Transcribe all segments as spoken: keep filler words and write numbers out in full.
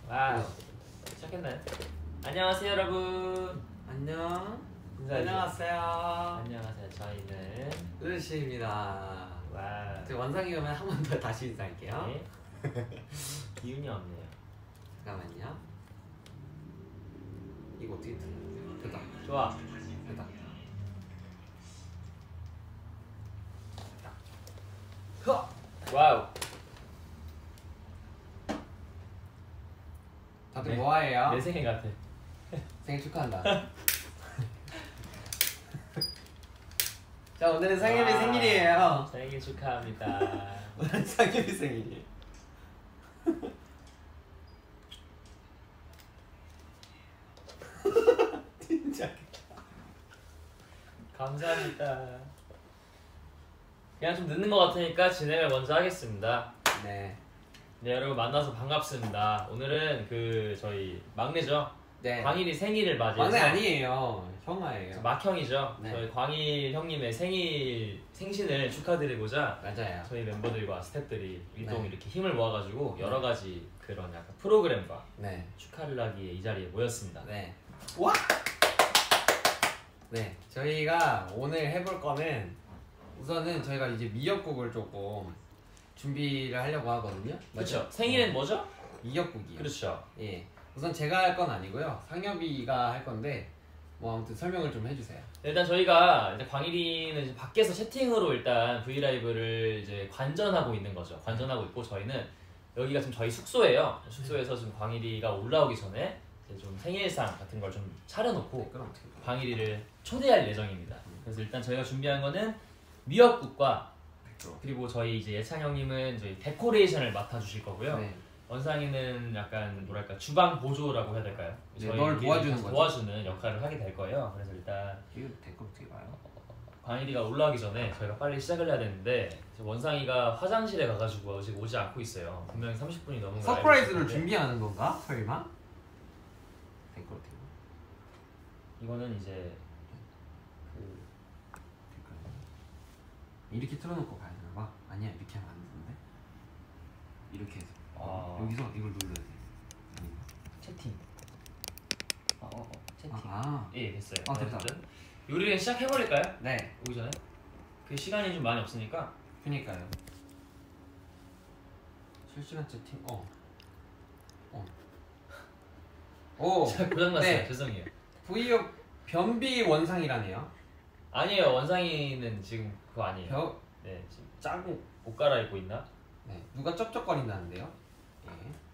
와우. 시작했나요? 안녕하세요 여러분. 안녕. 인사해주세요. 안녕하세요. 안녕하세요. 저희는 루시입니다. 와우. 저 원상이 오면 한 번 더 다시 인사할게요. 네. 기운이 없네요. 잠깐만요. 이거 어떻게 들어요? 됐다. 좋아. 됐다. 됐다. 와우. 다들 네. 뭐해요? 내 생일 같아. 생일 축하한다. 자, 오늘은 상엽이 와. 생일이에요. 생일 축하합니다. 오늘 상엽이 생일이에요. 진짜. 감사합니다. 그냥 좀 늦는 것 같으니까 진행을 먼저 하겠습니다. 네. 네, 여러분 만나서 반갑습니다. 오늘은 그 저희 막내죠. 네. 광일이 생일을 맞이해서 막내 아니에요. 형아예요. 막형이죠. 네. 저희 광일 형님의 생일 생신을 축하드리고자 맞아요. 저희 멤버들과 스태프들이 일동 네. 이렇게 힘을 모아가지고 네. 여러 가지 그런 약간 프로그램과 네. 축하를 하기에 이 자리에 모였습니다. 네. 와! 네. 저희가 오늘 해볼 거는 우선은 저희가 이제 미역국을 조금 준비를 하려고 하거든요. 그렇죠. 맞죠? 생일엔 네. 뭐죠? 미역국이요. 그렇죠. 예. 우선 제가 할 건 아니고요. 상엽이가 할 건데 뭐 아무튼 설명을 좀 해주세요. 일단 저희가 이제 광일이는 이제 밖에서 채팅으로 일단 브이라이브를 이제 관전하고 있는 거죠. 관전하고 있고 저희는 여기가 지금 저희 숙소예요. 숙소에서 지금 광일이가 올라오기 전에 이제 좀 생일상 같은 걸 좀 차려놓고 그럼 어떻게? 광일이를 초대할 예정입니다. 그래서 일단 저희가 준비한 거는 미역국과 그리고 저희 이제 예찬 형님은 저희 데코레이션을 맡아주실 거고요. 네. 원상이는 약간 뭐랄까 주방 보조라고 해야 될까요? 네, 저희 널 우리를 도와주는 같이 거죠. 도와주는 역할을 하게 될 거예요. 그래서 일단 이거 댓글 어떻게 봐요? 광일이가 올라오기 전에 저희가 빨리 시작을 해야 되는데 원상이가 화장실에 가가지고 아직 오지 않고 있어요. 분명히 삼십 분이 넘은 거 서프라이즈를 준비하는 건가? 설마? 댓글 어떻게 봐? 이거는 이제 그 댓글 이렇게 틀어놓고 가야 되나 봐. 아니야, 이렇게 하면 안 되는데. 이렇게 해서 아... 여기서 이걸 눌러야 돼. 아닌가? 채팅. 아, 어, 어, 채팅. 아, 아. 예, 됐어요. 아, 됐다. 어쨌든 요리를 시작해버릴까요? 네. 오기 전에? 그 시간이 좀 많이 없으니까. 그니까요. 실시간 채팅. 어. 어. 오. 고장났어요. 네. 죄송해요. V역 변비 원상이라네요. 아니에요. 원상이는 지금 그거 아니에요. 벼. 네, 지금 짜고 옷 갈아입고 있나? 네. 누가 쩝쩝거린다는데요. 예.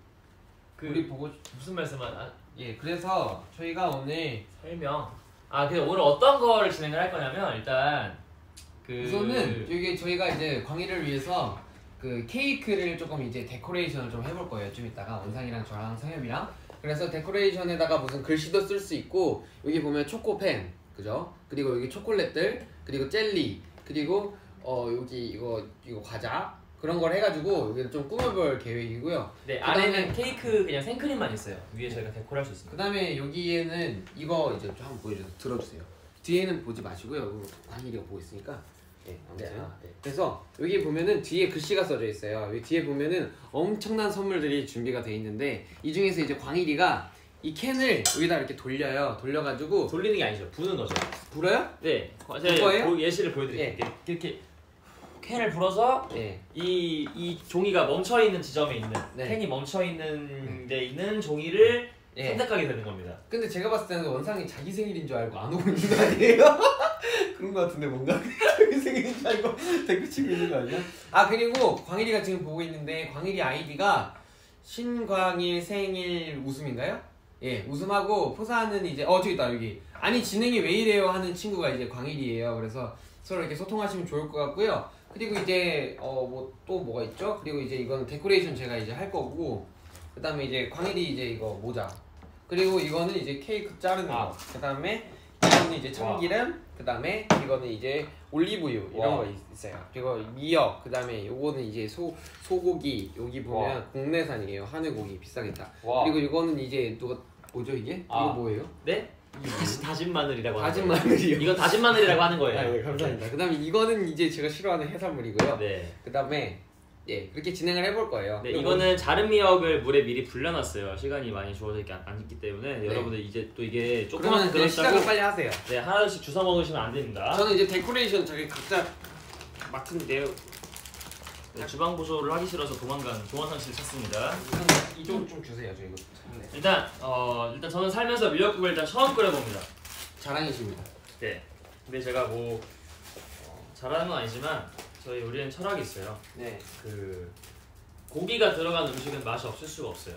그 우리 보고. 무슨 말씀을? 아, 예. 그래서 저희가 오늘 설명. 아, 근데 오늘 어떤 거를 진행을 할 거냐면 일단 그 우선은 여기 저희가 이제 광희를 위해서 그 케이크를 조금 이제 데코레이션을 좀 해볼 거예요. 좀 이따가 원상이랑 저랑 상엽이랑. 그래서 데코레이션에다가 무슨 글씨도 쓸 수 있고 여기 보면 초코펜, 그죠? 그리고 여기 초콜릿들, 그리고 젤리, 그리고 어 여기 이거 이거 과자 그런 걸 해가지고 여기를 좀 꾸며볼 계획이고요. 네, 그다음에- 안에는 케이크 그냥 생크림만 있어요. 위에 저희가 데코를 할 수 있습니다. 그 다음에 여기에는 이거 이제 좀 한번 보여주세요. 들어주세요. 뒤에는 보지 마시고요. 이거 광일이가 보고 있으니까. 네, 아무튼. 네, 아, 네. 그래서 여기 보면은 뒤에 글씨가 써져 있어요. 여기 뒤에 보면은 엄청난 선물들이 준비가 돼 있는데 이 중에서 이제 광일이가 이 캔을 여기다 이렇게 돌려요. 돌려가지고 돌리는 게 아니죠. 부는 거죠. 불어요? 네, 불 제가 거예요? 보- 예시를 보여드릴게요. 이렇게, 이렇게 캔을 불어서 네. 이, 이 종이가 멈춰있는 지점에 있는 네. 캔이 멈춰있는 데 있는 종이를 네. 선택하게 되는 겁니다. 근데 제가 봤을 때는 원상이 자기 생일인 줄 알고 안 오고 있는 거 아니에요? 그런 거 같은데 뭔가 자기 생일인 줄 알고 댓글 치고 있는 거 아니야? 아 그리고 광일이가 지금 보고 있는데 광일이 아이디가 신광일 생일 웃음인가요? 예, 웃음하고 포사는 이제 어 저기 있다 여기 아니 진행이 왜 이래요 하는 친구가 이제 광일이에요. 그래서 서로 이렇게 소통하시면 좋을 것 같고요. 그리고 이제 어 뭐 또 뭐가 있죠? 그리고 이제 이거는 데코레이션 제가 이제 할 거고 그 다음에 이제 광일이 이제 이거 모자 그리고 이거는 이제 케이크 자르는 아. 거 그 다음에 이거는 이제 참기름 그 다음에 이거는 이제 올리브유 이런 와. 거 있, 있어요. 그리고 미역 그 다음에 요거는 이제 소 소고기 여기 보면 와. 국내산이에요. 하늘고기 비싸겠다. 와. 그리고 이거는 이제 누가 뭐죠 이게? 아. 이거 뭐예요? 네? 다시 다진 마늘이라고 하는 다진 거예요. 마늘이요. 이건 다진 마늘이라고 하는 거예요. 아, 네, 감사합니다. 그 다음에 이거는 이제 제가 싫어하는 해산물이고요. 네. 그 다음에 예 그렇게 진행을 해볼 거예요. 네, 이거는 자른 미역을 물에 미리 불려놨어요. 시간이 많이 주어져 있지 않기 때문에 네. 여러분들 이제 또 이게 조금만 그러면 그냥 시작을 들었다고 빨리 하세요. 네, 하나씩 주워 먹으시면 안 됩니다. 저는 이제 데코레이션 저기 각자 맡은데요. 네, 주방 보조를 하기 싫어서 도망간 조원상 씨를 찾습니다. 이쪽으로 좀 주세요. 저 이거 네. 일단 어 일단 저는 살면서 미역국을 일단 처음 끓여봅니다. 자랑이십니다. 네. 근데 제가 뭐 어, 잘하는 건 아니지만 저희 요리엔 철학이 있어요. 네. 그 고기가 들어간 음식은 맛이 없을 수가 없어요.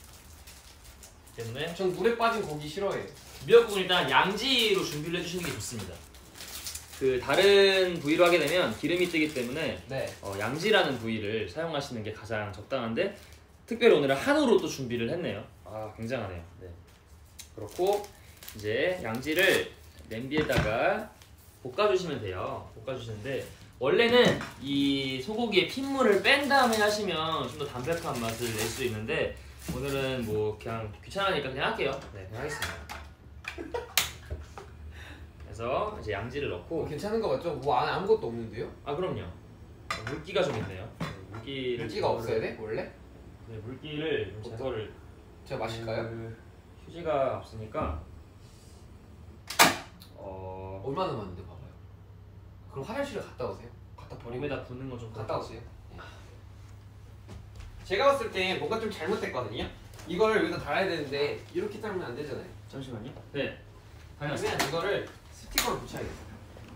때문에 전 물에 빠진 고기 싫어해요. 미역국은 일단 양지로 준비를 해주시는 게 좋습니다. 그 다른 부위로 하게 되면 기름이 뜨기 때문에 네. 어, 양지라는 부위를 사용하시는 게 가장 적당한데 특별히 오늘은 한우로 또 준비를 했네요. 아 굉장하네요. 네. 그렇고 이제 양지를 냄비에다가 볶아주시면 돼요. 볶아주시는데 원래는 이 소고기의 핏물을 뺀 다음에 하시면 좀 더 담백한 맛을 낼 수 있는데 오늘은 뭐 그냥 귀찮으니까 그냥 할게요. 네, 그냥 하겠습니다. 그래서 이제 양지를 넣고 어, 괜찮은 거 맞죠? 뭐 안에 아무것도 없는데요? 아 그럼요. 물기가 좀 있네요. 네, 물기를 물기가 없어야 돼? 원래? 네, 물기를 좀 제거를. 제가 마실까요? 그 휴지가 없으니까 어 얼마나 많은데 봐봐요. 그럼 화장실에 갔다 오세요. 갖다 버리고 몸에다 붓는 거 좀 갔다 오세요. 제가 봤을 때 뭔가 좀 잘못됐거든요. 이걸 여기다 달아야 되는데 이렇게 달면 안 되잖아요. 잠시만요. 네. 그러면 이거를 스티커를 붙여야겠어요.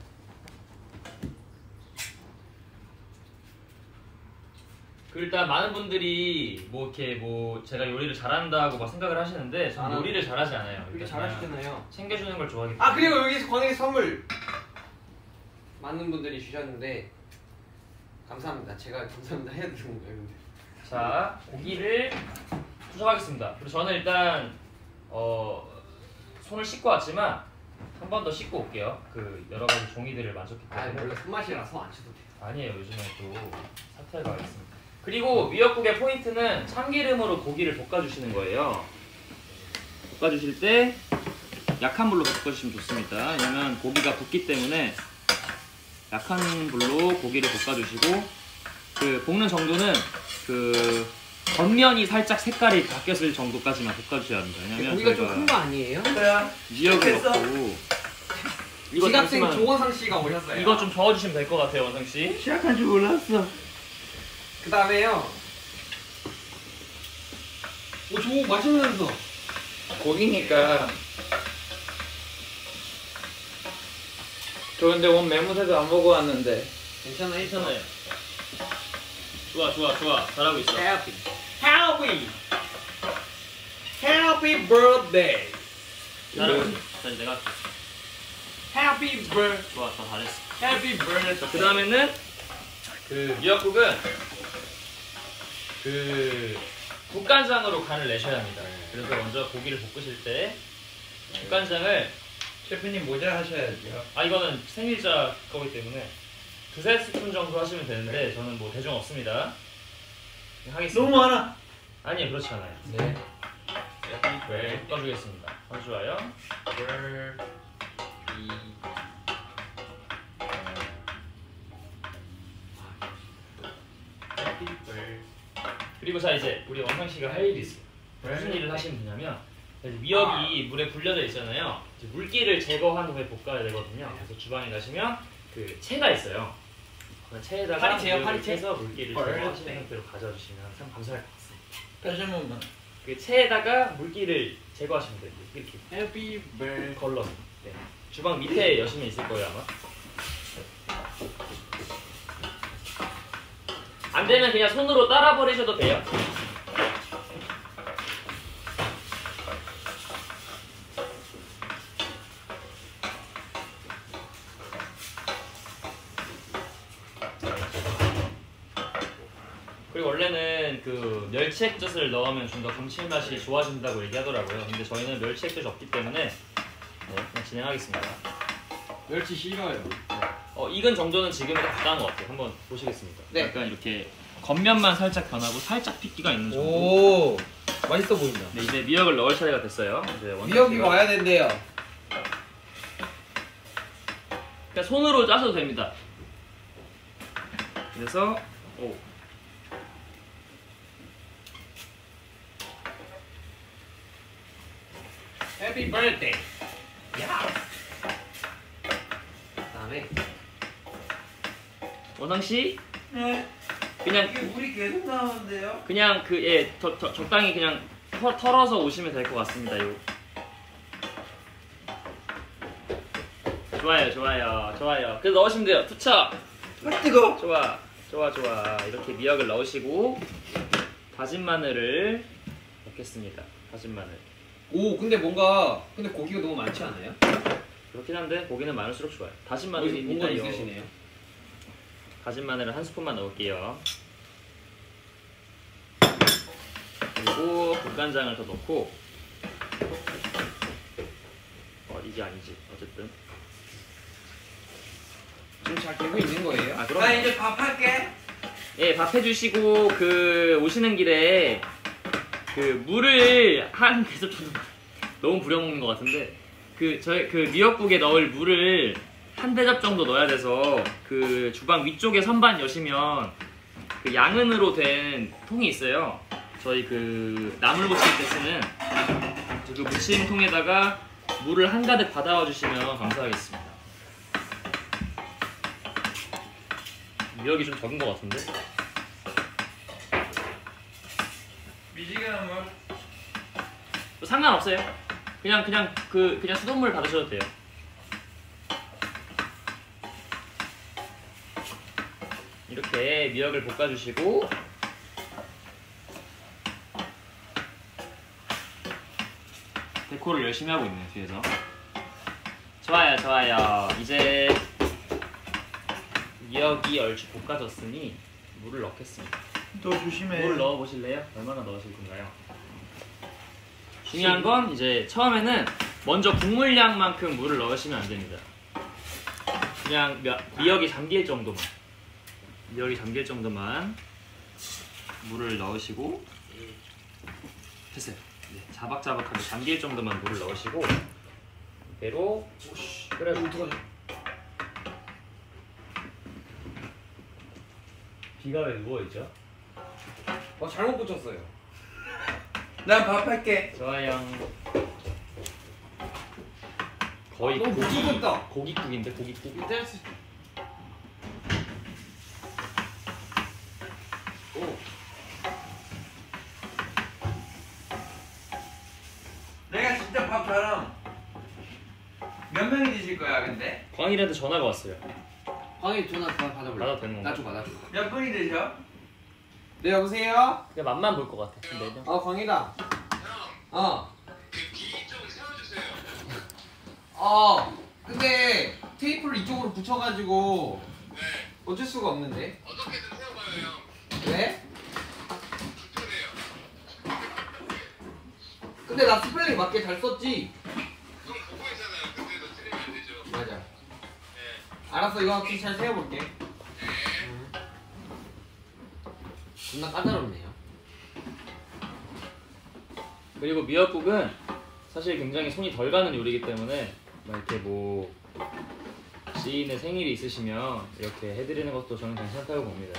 그 일단 많은 분들이 뭐 이렇게 뭐 제가 요리를 잘한다고 막 생각을 하시는데 저는 아, 요리를 잘하지 않아요. 요리 일단 잘하시잖아요. 챙겨주는 걸 좋아하기 때문에. 아 그리고 여기서 광희 선물 많은 분들이 주셨는데 감사합니다. 제가 감사합니다 해야 되는 건가요? 근데? 자 고기를 투척하겠습니다. 그리고 저는 일단 어 손을 씻고 왔지만 한 번 더 씻고 올게요. 그 여러 가지 종이들을 만졌기 아 때문에. 원래 손맛이라서 안 쳐도 돼요. 아니에요. 요즘에 또 사태가 있습니다. 그리고 미역국의 포인트는 참기름으로 고기를 볶아주시는 거예요. 볶아주실 때 약한 불로 볶아주시면 좋습니다. 왜냐면 고기가 붓기 때문에 약한 불로 고기를 볶아주시고 그 볶는 정도는 그 겉면이 살짝 색깔이 바뀌었을 정도까지만 볶아주셔야 합니다. 왜냐면 고기가 좀 큰 거 아니에요? 미역을 넣고 이거 지각생 잠시만 조원상 씨가 오셨어요. 이거 좀 저어주시면 될 것 같아요, 원상 씨. 시작한 줄 몰랐어. 그 다음에요. 오, 저거 맛있는서. 고기니까. 저 근데 오늘 매무새도 안 먹어왔는데. 괜찮아, 괜찮아요. 좋아, 좋아, 좋아. 잘하고 있어. Happy, happy, happy birthday. 잘하고 있어. 자, 이제 내가 할게. Happy birthday, 좋아, 더 잘했어. happy birthday. 그 다음에는 그 미역국은 그 국간장으로 간을 내셔야 합니다. 그래서 먼저 고기를 볶으실 때 국간장을 셰프님 모자 하셔야죠. 아 이거는 생일자 거기 때문에 두세 스푼 정도 하시면 되는데 저는 뭐 대중 없습니다. 하겠습니다. 너무 많아. 아니요 그렇지 않아요. 네. 네, 볶아주겠습니다. 아주 좋아요. 그리고 자 이제 우리 원상 씨가 할 일이 있어요. 무슨 일을 하시면 되냐면 미역이 물에 불려져 있잖아요. 이제 물기를 제거한 후에 볶아야 되거든요. 그래서 주방에 가시면 그 채가 있어요. 그 채에다가 파리채요, 미역을 파리채? 채서 물기를 헐. 제거하시는 상태로 가져주시면 참 감사할 것 같습니다. 다시 한 번만. 그 채에다가 물기를 제거하시면 돼요. 이렇게 Happy birthday. 걸러. 네. 주방 밑에 여시면 있을 거예요 아마. 안 되면 그냥 손으로 따라 버리셔도 돼요. 그리고 원래는 그 멸치 액젓을 넣으면 좀 더 감칠맛이 좋아진다고 얘기하더라고요. 근데 저희는 멸치 액젓이 없기 때문에 네, 그냥 진행하겠습니다. 멸치 싫어요. 어, 익은 정도는 지금이 다 적당한 것 같아요. 한번 보시겠습니다. 네. 약간 이렇게 겉면만 살짝 변하고 살짝 핏기가 있는 정도. 오, 맛있어 보인다. 네, 이제 미역을 넣을 차례가 됐어요. 이제 원상 미역이 씨가 와야 된대요. 그냥 손으로 짜셔도 됩니다. 그래서 오, 해피 버스데이. 야. 그다음에 원상 씨 네. 그냥 이게 물이 계속 나오는데요? 그냥 그예 적당히 그냥 털, 털어서 오시면 될 것 같습니다. 요. 좋아요, 좋아요, 좋아요. 그래서 넣으시면 돼요. 투척. 아 뜨거. 좋아, 좋아, 좋아. 이렇게 미역을 넣으시고 다진 마늘을 넣겠습니다. 다진 마늘. 오 근데 뭔가 근데 고기가 너무 많지 않아요? 그렇긴 한데 고기는 많을수록 좋아요. 다진 뭔가 마늘입니다. 있으시네요. 다진 마늘을 한 스푼만 넣을게요. 그리고 국간장을 더 넣고 어 이게 아니지 어쨌든 지금 잘 되고 있는 거예요? 아 나 그럼 이제 밥 할게. 예 밥 해주시고 그 오시는 길에 그 물을 한 계속 저도 너무 부려먹는 것 같은데 그 저희 그 미역국에 넣을 물을 한 대접 정도 넣어야 돼서 그 주방 위쪽에 선반 여시면 그 양은으로 된 통이 있어요. 저희 그 나물 무칠 때 쓰는 그 무침통에다가 물을 한가득 받아와 주시면 감사하겠습니다. 미역이 좀 적은 것 같은데? 미지근한 물. 뭐 상관없어요. 그냥 그냥 그 그냥 수돗물 받으셔도 돼요. 이렇게 미역을 볶아주시고 데코를 열심히 하고 있네요 뒤에서. 좋아요 좋아요. 이제 미역이 얼추 볶아졌으니 물을 넣겠습니다. 더 조심해. 물을 넣어 보실래요? 얼마나 넣으실 건가요? 중요한 건 이제 처음에는 먼저 국물량만큼 물을 넣으시면 안 됩니다. 그냥 미, 미역이 잠길 정도만 미역이 잠길 정도만 물을 넣으시고 됐어요. 네, 자박자박하게 잠길 정도만 물을 넣으시고 그대로 끓여 비가 왜 누워있죠? 어 잘못 붙였어요. 난 밥 할게. 좋아요. 거의 너무 고기, 무섭다. 고깃국인데 고깃국. 이때 할 수. 오. 내가 진짜 밥 잘함. 몇 명이 드실 거야 근데? 광일이한테 전화가 왔어요. 광희 전화 전화 받아볼래? 받아도 되는 건가? 나좀 받아줘. 몇 분이 드셔? 네 여보세요? 그냥 맛만 볼 것 같아. 네 명. 어 광희다. 어. 좀 세워주세요. 어. 근데 테이프를 이쪽으로 붙여가지고 네. 어쩔 수가 없는데. 어떻게든 세워봐요, 형. 왜? 불편해요. 근데 나 스펠링 맞게 잘 썼지. 그럼 보고 있잖아요. 근데도 틀리면 안 되죠. 맞아. 네. 알았어 이거 좀 잘 세워볼게. 음. 존나 까다롭네요. 그리고 미역국은 사실 굉장히 손이 덜 가는 요리이기 때문에 막 이렇게 뭐 지인의 생일이 있으시면 이렇게 해드리는 것도 저는 괜찮다고 봅니다.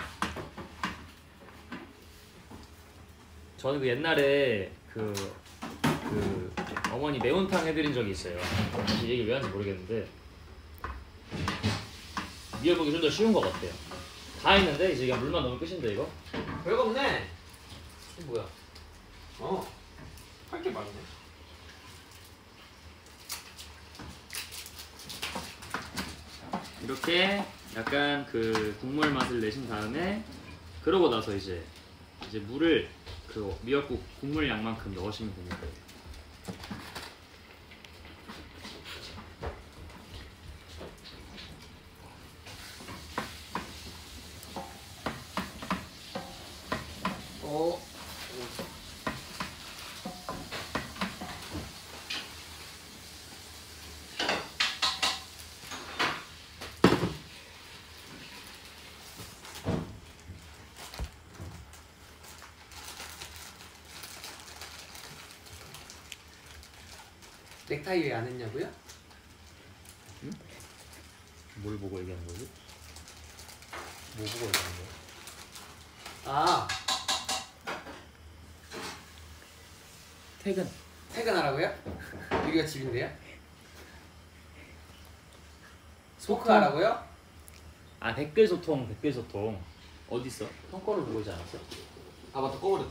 저는 그 옛날에 그, 그 어머니 매운탕 해드린 적이 있어요. 사실 얘기 왜 하는지 모르겠는데 미역국이 좀 더 쉬운 것 같아요. 다 했는데 이제 그냥 물만 넣으면 끝인데 이거? 별거 없네. 이게 뭐야? 어. 할 게 많네. 이렇게 약간 그 국물 맛을 내신 다음에 그러고 나서 이제 이제 물을 그 미역국 국물 양만큼 넣으시면 됩니다. 어. 넥타이 왜 안 했냐고요? 뭘 보고 얘기하는 거지? 뭐 보고 얘기하는 거야? 아, 퇴근. 퇴근하라고요? 여기가 집인데요? 소크하라고요? 아 댓글 소통 댓글 소통 어디 있어? 형 거를 보고 있지 않았어? 아 맞다 꺼버렸다.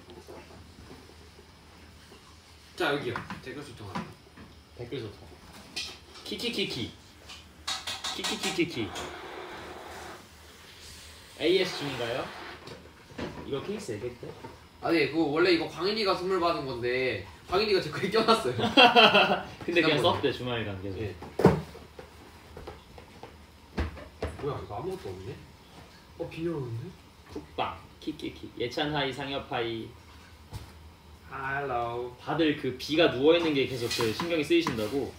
자 여기요. 댓글 소통하라. 댓글 소통 키키키키 키키키키키 에이에스 중인가요? 이거 케이스 얘기했대? 아니 그거 원래 이거 광인이가 선물 받은 건데 광인이가 제 거에 껴놨어요. 근데 그냥 지난번에. 썼대 주말간 계속. 예. 뭐야 이거 아무것도 없네? 어 비녀로운데? 쿡방 키키키 예찬 하이 상엽 하이 할로. 다들 그 비가 누워 있는 게 계속 그 신경이 쓰이신다고.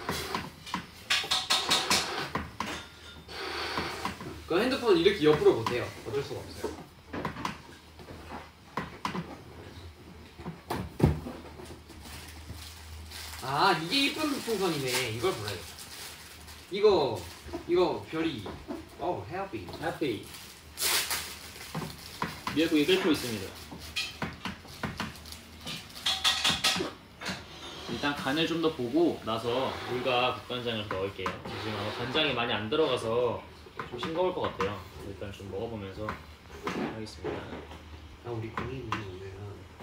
그 핸드폰 이렇게 옆으로 못해요. 어쩔 수가 없어요. 아 이게 이쁜 풍선이네. 이걸 보내야겠다. 이거 이거 별이 어 해피. 해피 미역국이 끓고 있습니다. 일단 간을 좀 더 보고 나서 물과 국간장을 넣을게요. 지금 아마 간장이 많이 안 들어가서 좀 싱거울 것 같아요. 일단 좀 먹어보면서 하겠습니다. 아 우리 광인이 오면은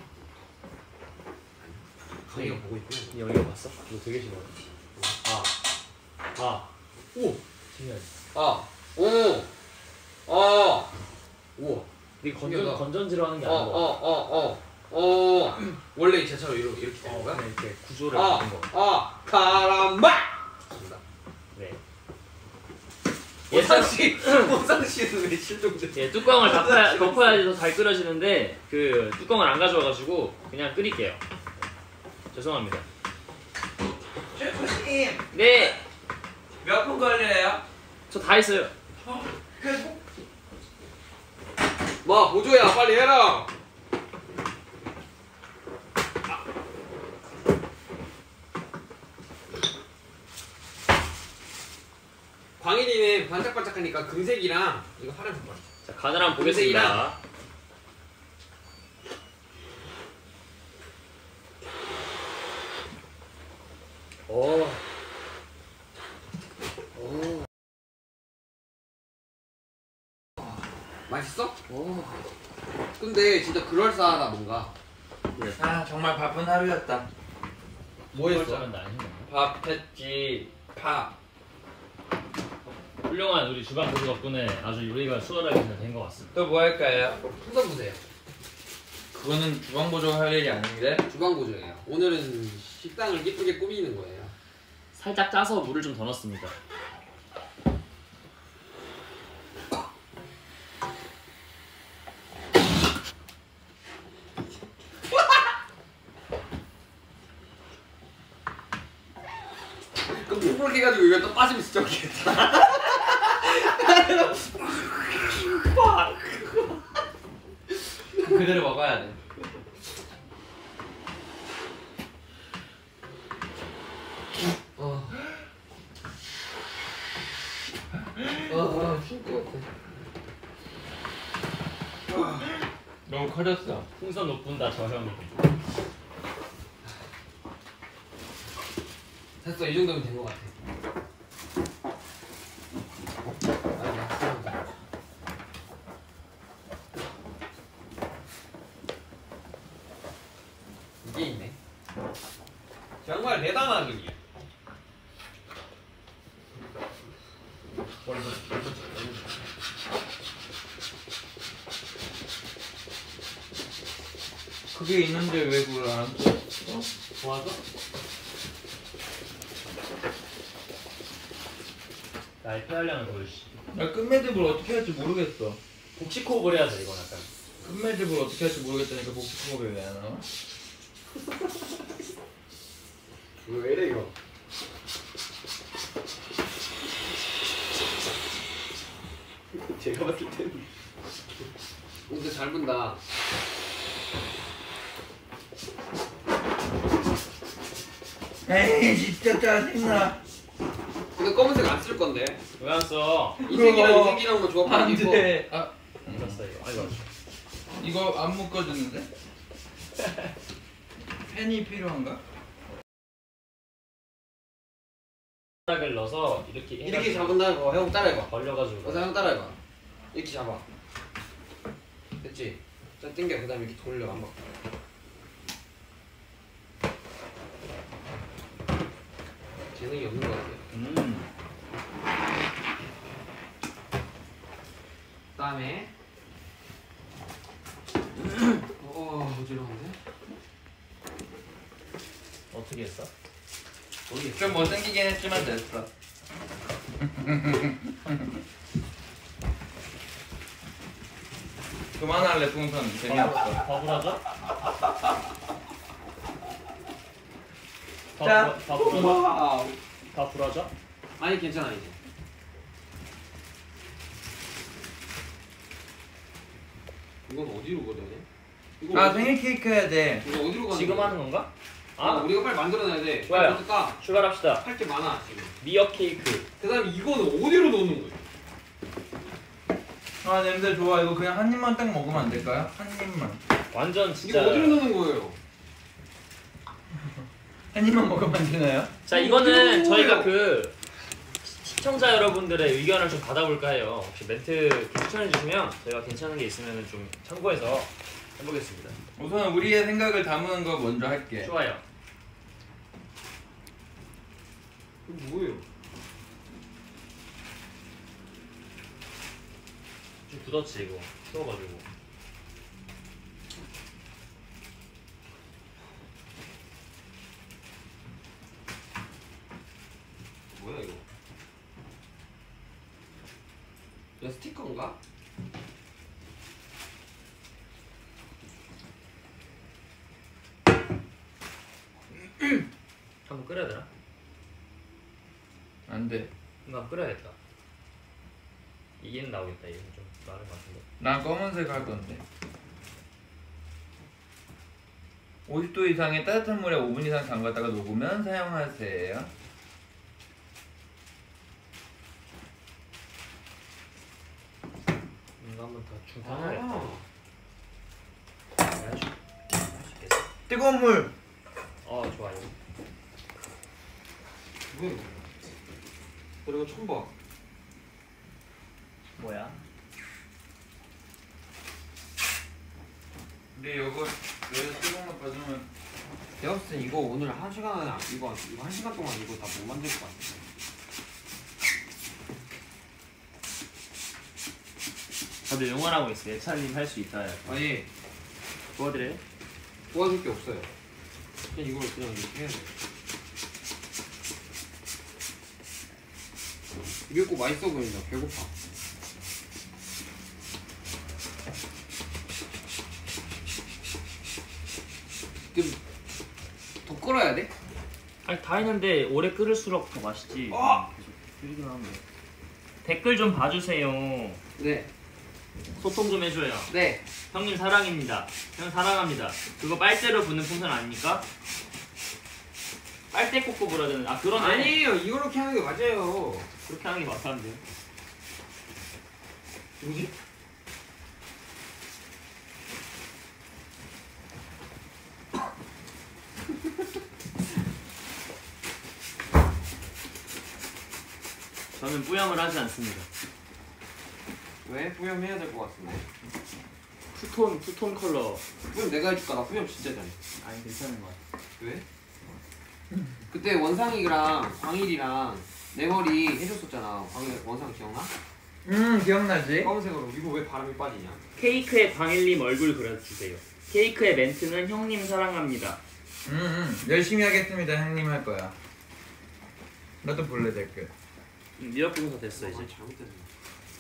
광이가 보고 있구나. 니 여기가 봤어? 이거 되게 싫어. 아, 아, 오, 신기하지. 아, 오, 어, 우와. 니 건전 신기하다. 건전지로 하는 게 어, 아니고. 어, 어, 어, 어. 원래 제처럼 이렇게 이렇게 되는 거야? 그냥 이렇게 구조를 아, 바꾼 거. 아, 카람바. 좋습니다. 네. 오상 씨, 오상 씨는 왜 실종돼? 예, 뚜껑을 덮어야, 덮어야지 더 잘 끓여지는데 그 뚜껑을 안 가져와가지고 그냥 끓일게요. 죄송합니다. 셰프님 네, 몇 분 걸려요? 저 다 했어요. 어? 그 마 보조야 빨리 해라. 광일이는 반짝반짝하니까 금색이랑 이거 파란색 봐. 자, 간을 한번 보겠습니다. 금색이랑. 오, 오, 맛있어? 오. 근데 진짜 그럴싸하다 뭔가. 아 정말 바쁜 하루였다. 뭐 했어? 안 힘들나? 밥 했지. 밥. 훌륭한 우리 주방 보조 덕분에 아주 요리가 수월하게 된 것 같습니다. 또 뭐 할까요? 풍선 보세요. 그거는 주방 보조가 할 일이 아닌데. 주방 보조예요. 오늘은 식당을 예쁘게 꾸미는 거예요. 살짝 짜서 물을 좀 더 넣습니다. 그럼 푹푹 해가지고 이거 또 빠지면 진짜 웃기겠다. 그대로 먹어야 돼. 어. 어, 어, 힘들 것 같아. 너무 커졌어. 풍선 높은다 저 형이. 됐어, 이 정도면 된 것 같아. 아, 맞습니다. 이게 있네. 정말 대단하군요. 그게 있는데 왜 그걸 안 써? 좋아서? 나의 폐활량을 보여주시. 나 끝매듭을 어떻게 할지 모르겠어. 복식호흡을 해야죠 이건 약간. 끝매듭을 어떻게 할지 모르겠다니까 복식호흡이 왜 안 나와? 이거 왜 이래 이거? 제가 봤을 때는 근데 잘 분다. 에이 진짜 짜증나. 근데 검은색 안 쓸 건데. 왜 안 써? 이 색이랑 이 색이랑만 조합하면 이뻐. 안돼. 아 안 샀어 이거. 아이고. 이거 안 묶어주는데? 팬이 필요한가? 을 넣어서 이렇게 이렇게 잡은 다음에 어, 형 따라해봐. 걸려가지고. 어서 형 따라해봐. 이렇게 잡아. 됐지? 자 당겨. 그 다음에 이렇게 돌려 한번. 재능이 없는 것 같아요. 음. 그 다음에 어 어지러운데? 어떻게 했어? 모르겠어. 좀 못생기긴 했지만 됐어. 그만할래 풍선 재미없어. 더 불어줘? 더, 자, 불어- 더 불어줘? 와우. 더 불어줘? 아니 괜찮아 이제. 이건 어디로 가야 돼? 이거 아 어디- 생일 케이크 해야 돼. 이거 어디로 가는 지금 거야? 하는 건가? 아 아, 우리가 빨리 만들어놔야 돼. 좋아요. 그러니까 출발합시다. 할 게 많아 지금. 미역 케이크. 그다음에 이거는 어디로 넣는 거야? 아 냄새 좋아. 이거 그냥 한 입만 딱 먹으면 안 될까요? 한 입만. 완전 이거 진짜. 어디로 넣는 거예요? 한 입만 먹으면 안 되나요? 자, 이거는 어디로 저희가 넣어요? 그 시청자 여러분들의 의견을 좀 받아볼까 해요. 혹시 멘트 이렇게 추천해 주시면 저희가 괜찮은 게 있으면 좀 참고해서 해보겠습니다. 우선 우리의 생각을 담은 거 먼저 할게. 좋아요. 이거 뭐예요? 좀 굳었지 이거. 추워가지고. 뭐야 이거? 야 스티커인가? 한번 끓여야 되나? 안 돼. 이거 한번 끓여야겠다. 이게는 나오겠다. 이게 좀 마른 것 같은데. 난 검은색 할 건데. 오십 도 이상의 따뜻한 물에 오 분 이상 담갔다가 녹으면 사용하세요. 이거 한번 더 아. 중탕해야겠다. 할수 있겠어? 뜨거운 물. 어, 좋아요. 뭐야 이거? 이거 처음 봐. 뭐야? 근데 이거 왜 뜨거운 물 빠지면 내가 봤을 땐 이거 오늘 한 시간 안에 안- 이거 이거 한 시간 동안 이거 다 못 만들 것 같아. 다들 응원하고 있어요. 예찬님 할 수 있다. 아니 도와드려요? 도와줄 게 없어요. 그냥 이걸 그냥 이렇게 해야 돼. 이게 꼭 맛있어 보인다. 배고파. 좀 더 끓어야 돼? 아니 다 했는데 오래 끓일수록 더 맛있지. 어! 계속 끓이기만 하면 돼. 댓글 좀 봐주세요. 네. 소통 좀 해줘요. 네. 형님 사랑입니다. 형 사랑합니다. 그거 빨대로 부는 풍선 아닙니까? 빨대 꽂고 불어야 되는. 아 그러네. 아니에요. 이렇게 하는 게 맞아요. 그렇게 하는 게 맞다는데. 뭐지? 저는 뿌염을 하지 않습니다. 왜? 뿌염해야 될 것 같은데. 투톤 투톤 컬러. 뿌염 내가 해줄까? 나 뿌염 진짜 잘해. 아니 괜찮은 것 같아. 왜? 그때 원상이랑 광일이랑 내 머리 해줬었잖아. 광일 원상 기억나? 음 기억나지? 검은색으로. 이거 왜 바람이 빠지냐? 케이크에 광일님 얼굴 그려주세요. 케이크의 멘트는 형님 사랑합니다. 음, 음 열심히 하겠습니다. 형님 할 거야. 나도 볼래 댓글. 음, 미역국 다 됐어 이제. 아, 잘못됐네.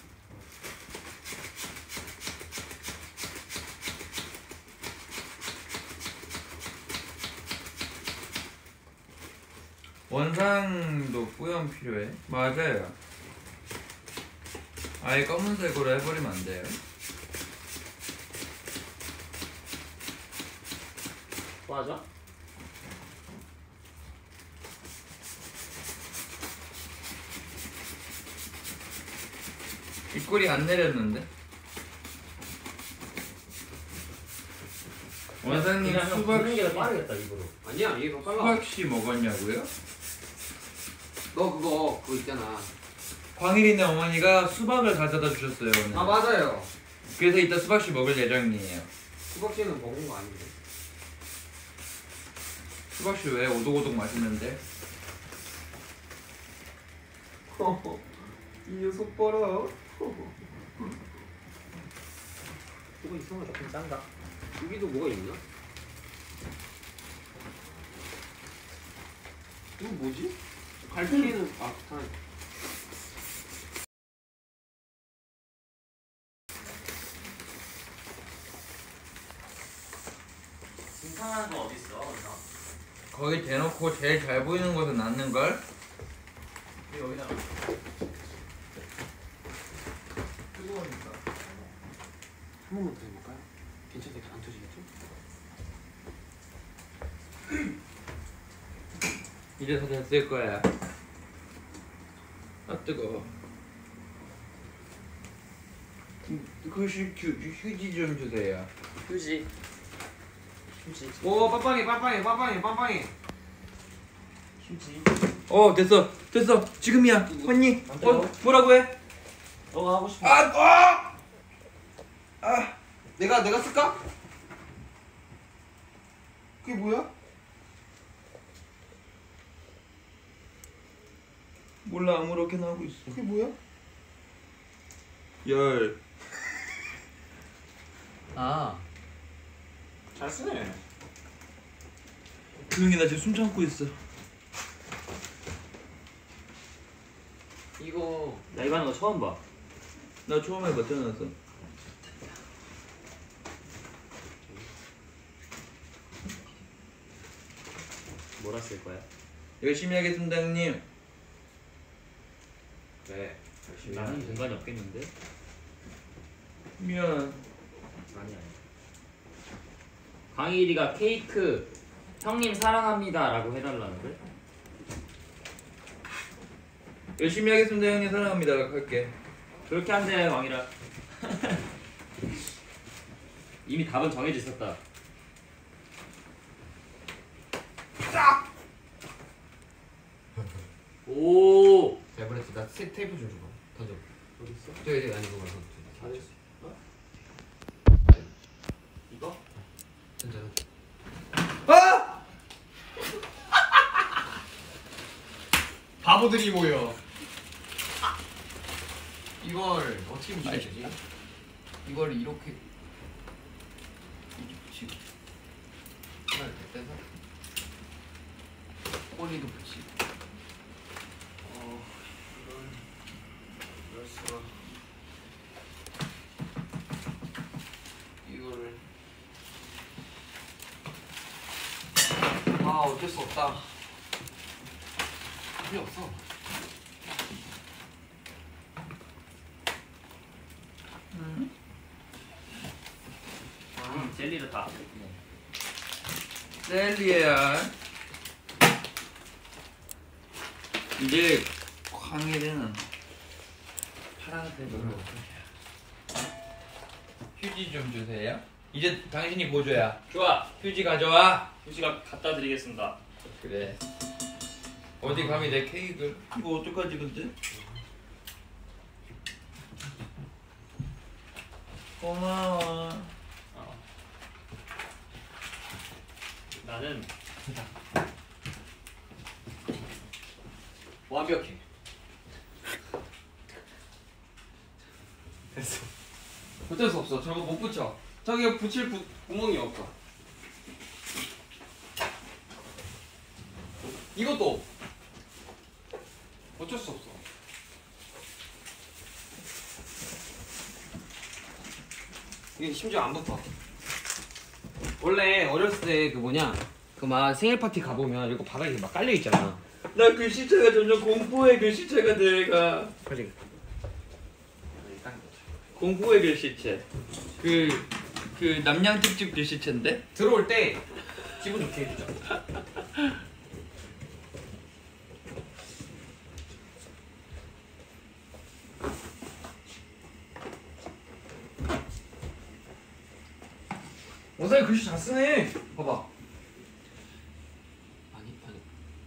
원상도 뿌염 필요해? 맞아요. 아예 검은색으로 해버리면 안 돼요? 도와줘? 입꼬리 안 내렸는데? 원장님 그냥 수박 부는 게 빠르겠다 이거로. 아니야 이게 더 빨라. 수박씨 먹었냐고요? 너 그거 그거 있잖아. 광일이네 어머니가 수박을 가져다 주셨어요 오늘. 아 맞아요. 그래서 이따 수박씨 먹을 예정이에요. 수박씨는 먹은 거 아닌데. 수박씨 왜 오독오독 맛있는데? 이 녀석 봐라. 이거 이상한 거 조금 짠가? 여기도 뭐가 있나? 이거 뭐지? 갈피는 아 다. 이상한 거 어딨어? 거기 대놓고 제일 잘 보이는 곳은 놨는걸? 여기다가 뜨거우니까. 한 번만 더 해볼까요? 괜찮게 안 터지겠죠? 이제 다 됐을 거야. 아 뜨거워. 그 휴지, 휴지 좀 주세요. 휴지. 휴지. 오 빠빵이 빠빵이 빠빵이 빠빵이. 휴지. 어 됐어 됐어 지금이야. 언니 안 어, 뜨거워? 뭐라고 해? 너가 하고 싶은 아 아! 아 내가 내가 쓸까? 그게 뭐야? 몰라 아무렇게나 하고 있어. 그게 뭐야? 열. 아 잘 쓰네. 조용히 나 지금 숨 참고 있어. 이거 나 이거 하는 거 처음 봐. 나 처음에 못 태어났어. 뭐라 쓸 거야? 열심히 하겠습니다 형님. 네 열심히. 나는 공간이 없겠는데? 미안. 아니 아니. 강일이가 케이크 형님 사랑합니다 라고 해달라는데? 열심히 하겠습니다 형님 사랑합니다 할게. 그렇게 한대 왕이라. 이미 답은 정해져 있었다. 오. 잘 보냈지. 나 세, 테이프 좀 줘봐. 던져. 어디 있어? 저기 저기 아니고 가서. 잘했어. 이거? 던져. 아! 바보들이 모여. 이걸 어떻게 붙여야 되지? 이걸 이렇게 이렇게 붙이고 하나를 더 떼서 꼬리도 붙이고. 어 이걸 이럴 수가. 이거를 아 어쩔 수 없다. 필요 없어. 음, 젤리를 다. 셀리야. 이제 광일은 파란색으로 휴지 좀 주세요. 이제 당신이 보조야. 좋아. 휴지 가져와. 휴지가 갖다 드리겠습니다. 그래. 어디 감히 내 케이크를. 이거 어떡하지 근데? 고마워. 어. 나는 완벽해. 됐어. 어쩔 수 없어. 저거 못 붙여. 저기 붙일 구, 구멍이 없어. 이것도 어쩔 수 없어. 이게 심지어 안 붙어. 원래 어렸을 때 그 뭐냐 그 막 생일 파티 가보면 이거 바닥에 막 깔려 있잖아. 나 글씨체가 점점 공포의 글씨체가 돼가. 그지? 공포의 글씨체. 그, 그 남양 특집 글씨체인데? 들어올 때 기분 좋게 해주자. 원장님 글씨 잘 쓰네. 봐봐. 아니 아니.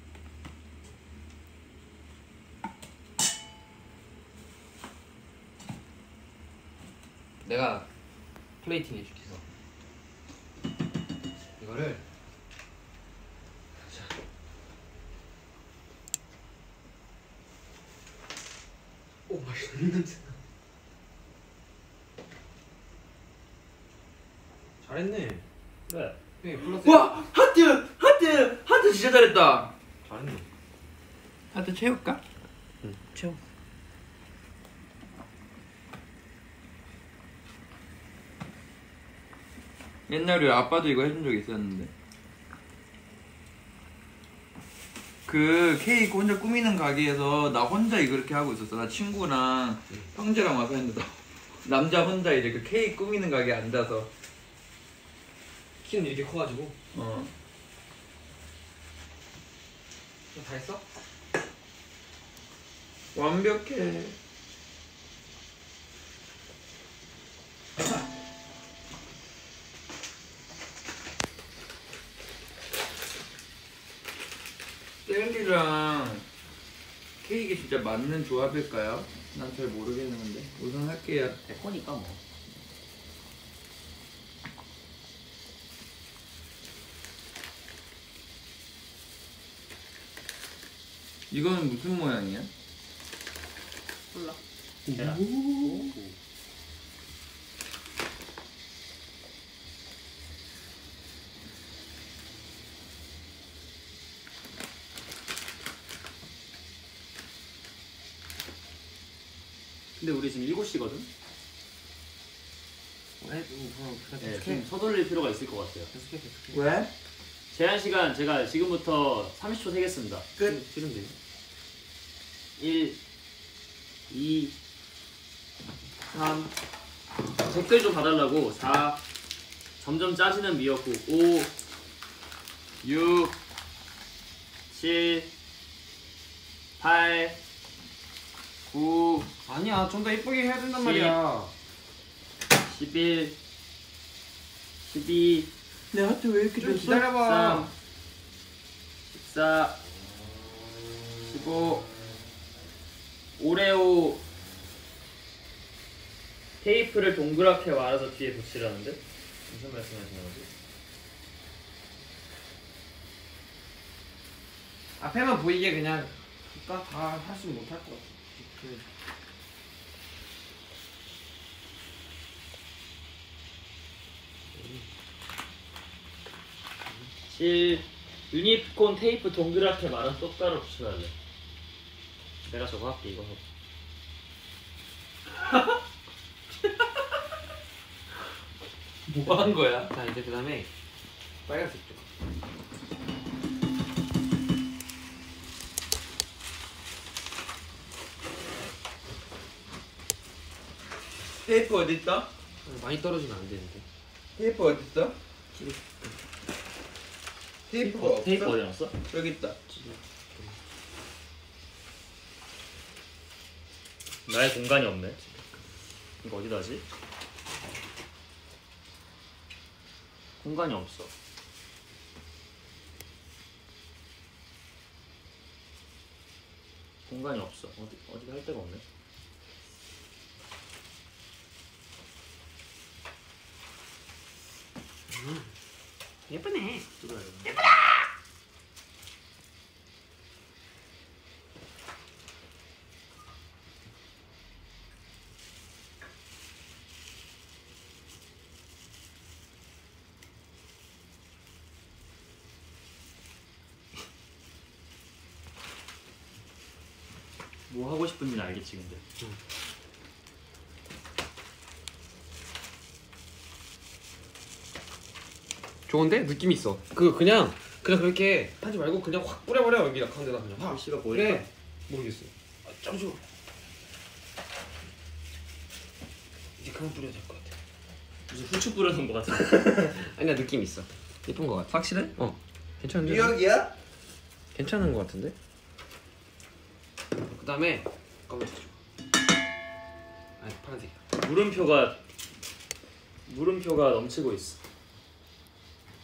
내가 플레이팅 해줄게. 이거를 자. 오 맛있는 냄새. 잘했네. 그래. 네, 플러스. 와 하트 하트 하트 진짜 잘했다. 잘했네. 하트 채울까? 응, 채워. 옛날에 아빠도 이거 해준 적 있었는데 그 케이크 혼자 꾸미는 가게에서 나 혼자 이거 이렇게 하고 있었어. 나 친구랑 형제랑 와서 했는데 남자 혼자 이제 그 케이크 꾸미는 가게에 앉아서 키는 이렇게 커가지고. 어 다 했어? 완벽해. 젤리랑 케이크 진짜 맞는 조합일까요? 난 잘 모르겠는데 우선 할게요. 내 거니까 뭐. 이거는 무슨 모양이야? 몰라. 계란. 근데 우리 지금 일곱 시거든? 네, 뭐, 네, 좀 서둘릴 필요가 있을 것 같아요. 계속해, 계속해. 왜? 제한 시간 제가 지금부터 삼십 초 세겠습니다. 끝. 지금 돼. 일, 이, 삼. 댓글 좀 봐달라고. 사. 점점 짜지는 미역국. 오, 육, 칠, 팔, 구, 아니야, 좀 더 예쁘게 해야 된단 십. 말이야. 십일, 십이, 내 하트 왜 이렇게 좀 됐어? 기다려봐. 십사, 십오. 오레오 테이프를 동그랗게 말아서 뒤에 붙이라는데? 무슨 말씀하시는 거지? 앞에만 보이게 그냥 할까? 다 하시면 못할 것 같아. 그- 칠. 유니콘 테이프 동그랗게 말아서 똑바로 붙여달래. 내가 저거 할게. 이거 하고. 뭐 한 거야? 자, 이제 그 다음에 빨간색 쪽. 테이프 어딨어? 많이 떨어지면 안 되는데. 테이프 어딨어? 테이프 없어? 테이프 어디 놨어? 여기 있다. 나의 공간이 없네. 이거 어디다 하지? 공간이 없어. 공간이 없어. 어디 어디가 할 데가 없네. 음, 예쁘네. 예쁘다. 뭐 하고 싶은지는 알겠지 근데. 응. 좋은데? 느낌 있어. 그 그냥 그냥 그렇게 하지 말고 그냥 확 뿌려버려. 여기다 가운데다 그냥 확. 글씨가 보일까? 그래. 모르겠어. 아, 잠시만. 이제 그만 뿌려도 될 것 같아. 무슨 후추 뿌려놓은 것 같은데. 아니야, 느낌 있어. 예쁜 것 같아. 확실해? 어. 괜찮은데? 미역이야? 괜찮은 것 같은데? 그 다음에 검은색 줘. 아니, 파란색. 물음표가 물음표가 넘치고 있어.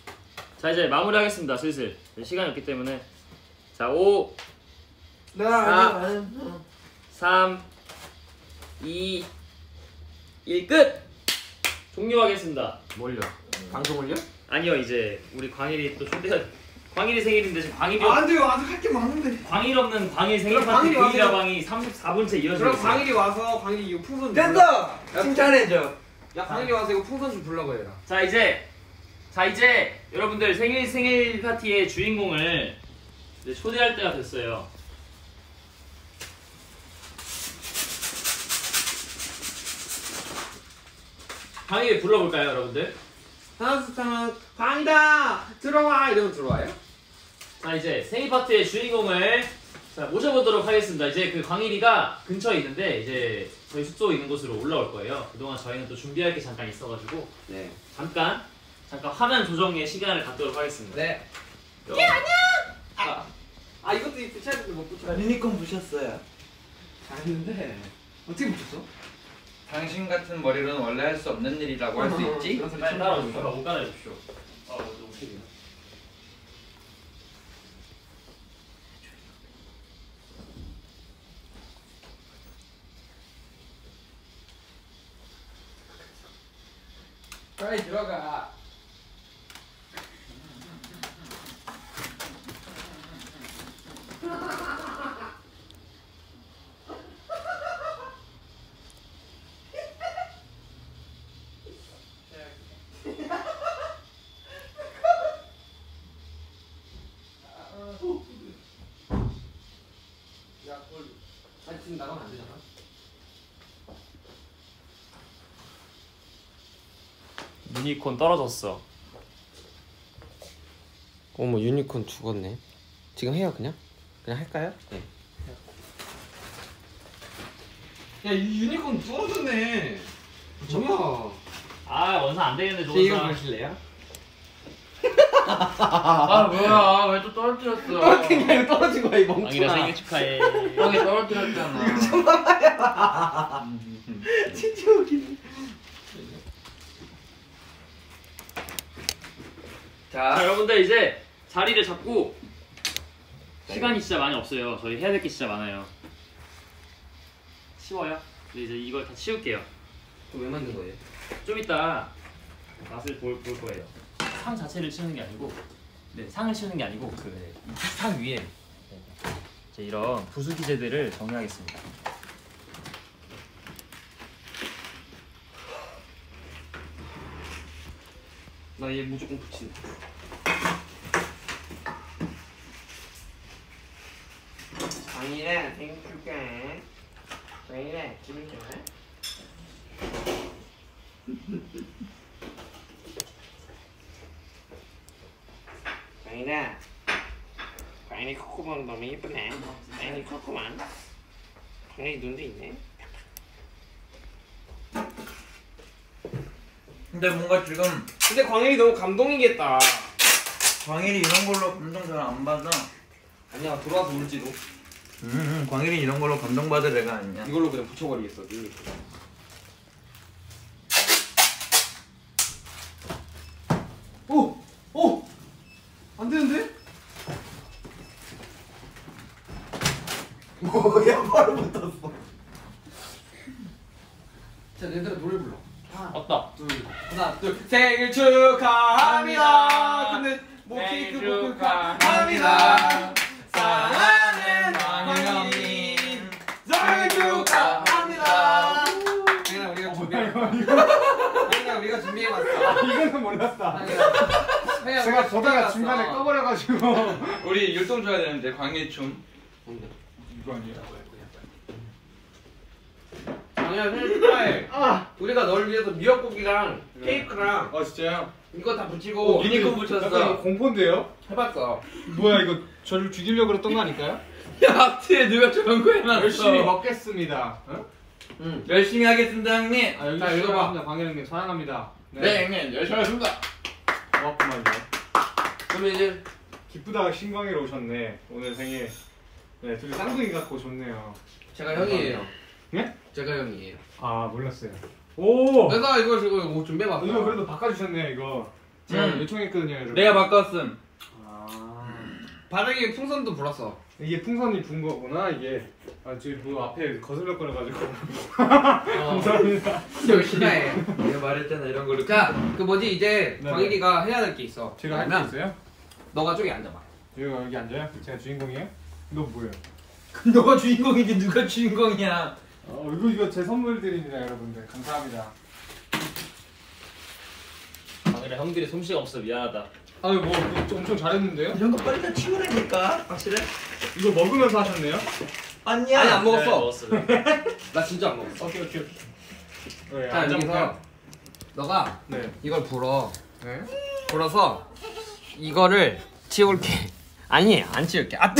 자 이제 마무리하겠습니다. 슬슬 시간이 없기 때문에. 자 오, 나 삼, 이, 일 끝! 종료하겠습니다. 뭘요? 방송을요? 아니요 이제 우리 광일이 또 초대가 광일이 생일인데 지금 광일이 아, 안 돼요. 아직 할 게 많은데. 광일 없는 광일 생일 그럼 파티 광일이 V라 와서- 방이 삼십사 분째 이어지고 그럼 있어요. 광일이 와서 광일이 이거 풍선 좀 됐다! 칭찬해줘. 불러. 야 광일이 와서 이거 풍선 좀 불라고 해라. 자 이제 자 이제 여러분들 생일 생일 파티의 주인공을 이제 초대할 때가 됐어요. 광일 불러볼까요, 여러분들? 하나 둘셋 광이다 들어와 이러면 들어와요? 자 이제 생일 파티의 주인공을 자 모셔보도록 하겠습니다. 이제 그 광일이가 근처에 있는데 이제 저희 숙소 있는 곳으로 올라올 거예요. 그동안 저희는 또 준비할 게 잠깐 있어가지고 네. 잠깐 잠깐 화면 조정의 시간을 갖도록 하겠습니다. 네. 예 안녕. 아, 아 이것도 붙여야 되는데 못 붙여. 유니콘 부셨어요. 잘했는데 어떻게 붙였어? 당신 같은 머리로는 원래 할 수 없는 일이라고 할 수 있지? 그런 소리 빨리 처음 따라오십시오. 들어봤어. 옷 갈아입십시오. 아 너무 세게. 빨리 들어가. 야, 그걸 아니 지금 나가면 안 되잖아. 유니콘 떨어졌어. 어머 유니콘 죽었네. 지금 해요 그냥? 그냥 할까요? 네. 야 이 유니콘 떨어졌네. 뭐야? 아 원상 안 되겠네 제 이거 원상. 보실래요? 아 뭐야 왜 또 떨어뜨렸어? 떨어진 게 아니고 떨어진 거야 이 광일아 멍청아. 생일 축하해. 형이 떨어뜨렸잖아. 진짜 웃기네. 자 자, 여러분들 이제 자리를 잡고 시간이 진짜 많이 없어요. 저희 해야 될 게 진짜 많아요. 치워요? 근데 이제 이걸 다 치울게요. 왜 만든 거예요? 좀 이따 맛을 볼, 볼 거예요. 상 자체를 치우는 게 아니고, 네 상을 치우는 게 아니고 그 상 위에 네, 이제 이런 부수기재들을 정리하겠습니다. 나 얘 무조건 붙인다. 장이래 생일 축하해. 장이래 기분 좋아? 장이래. 장이 코코만 너무 예쁘네. 장이 코코만. 장이 눈도 있네. 근데 뭔가 지금 근데 광일이 너무 감동이겠다. 광일이 이런 걸로 감동 잘 안 받아. 아니야 돌아와서 울지도. 음, 음, 광일이 이런 걸로 감동받을 애가 아니야. 이걸로 그냥 붙여버리겠어. 눈이. 오! 오! 안 되는데? 뭐야 바로 붙었어. 자 얘들아 노래 불러. 하나 왔다. 둘 하나 둘 생일 축하합니다. 근데 뭐 생일 케이크 뭐 축하합니다. 사랑하는 광일이 생일 축하합니다. 그냥 우리가 준비해봤어. 그냥 우리가 준비해봤어. 이거는 몰랐다. 그냥 제가 우리가 보다가 준비해봤어. 중간에 꺼버려가지고. 우리 율동 줘야 되는데 광일 춤. 이거 아니에요? 장이야 생일 축하해. 우리가 널 위해서 미역국이랑 케이크랑 아 진짜요? 이거 다 붙이고 유니콘 약간 붙였어. 이거 공포인데요? 해봤어. 뭐야 이거 저를 죽이려고 그랬던 거 아닐까요? 야, 앞뒤에 누가 저런 거 해놨어? 열심히 먹겠습니다. 어? 응. 열심히 하겠습니다, 형님. 아 여기 자, 읽어봐. 시작합니다. 광일 형님 사랑합니다. 네, 형님. 열심히 하겠습니다. 고맙구만요. 그러면 이제 기쁘다가 신광이로 오셨네. 오늘 생일. 네, 둘이 쌍둥이 같고 좋네요. 제가 형이에요. 네? 제가 형이에요. 아 몰랐어요. 오. 내가 이걸 지금 뭐 준비해봤어. 이거 그래도 바꿔주셨네요 이거. 제가 음. 요청했거든요, 여러분. 내가 바꿨음. 바닥에 풍선도 불었어. 이게 풍선이 분 거구나 이게. 아 저기 뭐 앞에 거슬러 거려가지고. 감사합니다. 역시나해. 내가 말했잖아 이런 거를. 자, 그 뭐지 이제 네네. 광일이가 해야 될 게 있어. 제가 할 게 그러면 있어요? 너가 저기 앉아봐. 여기가 여기 앉아요? 제가 주인공이에요? 너 뭐예요? 너가 주인공이지 누가 주인공이야? 어 이거 이거 제 선물드립니다 여러분들. 감사합니다. 광일아 형들이 솜씨가 없어 미안하다. 아유 뭐 엄청 잘했는데요? 이런 거 빨리 다 치우라니까. 확실해? 이거 먹으면서 하셨네요? 아니야. 아니 안 네, 먹었어. 먹었어. 나 진짜 안 먹었어. 오케이 오케이. 네, 자 여기서 너가 네. 이걸 불어. 네. 불어서 이거를 치울게. 아니 안 치울게. 아,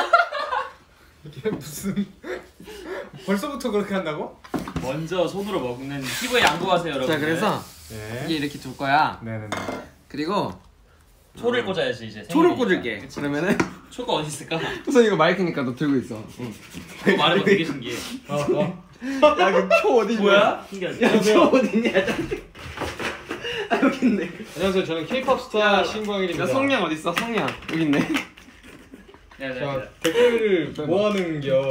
이게 무슨 벌써부터 그렇게 한다고? 먼저 손으로 먹는 피부에 양보하세요 여러분. 자 그래서 네. 이게 이렇게 둘 거야. 네네네. 그리고 초를 꽂아야지 이제. 초를 생일이니까. 꽂을게. 그치? 그러면은 초가 어디 있을까? 우선 이거 마이크니까 너 들고 있어. 그거 말해봐 되게 신기해. 어 어. 야그초 어디 뭐야? 신기하지? 안녕하세요. 어딨냐? 아 여기 있네. 안녕하세요. 저는 K-팝 스타 신광일입니다. 야 성냥 어디 있어? 성냥 여기 있네. 야, 야, 자 야. 댓글을 뭐 하는겨?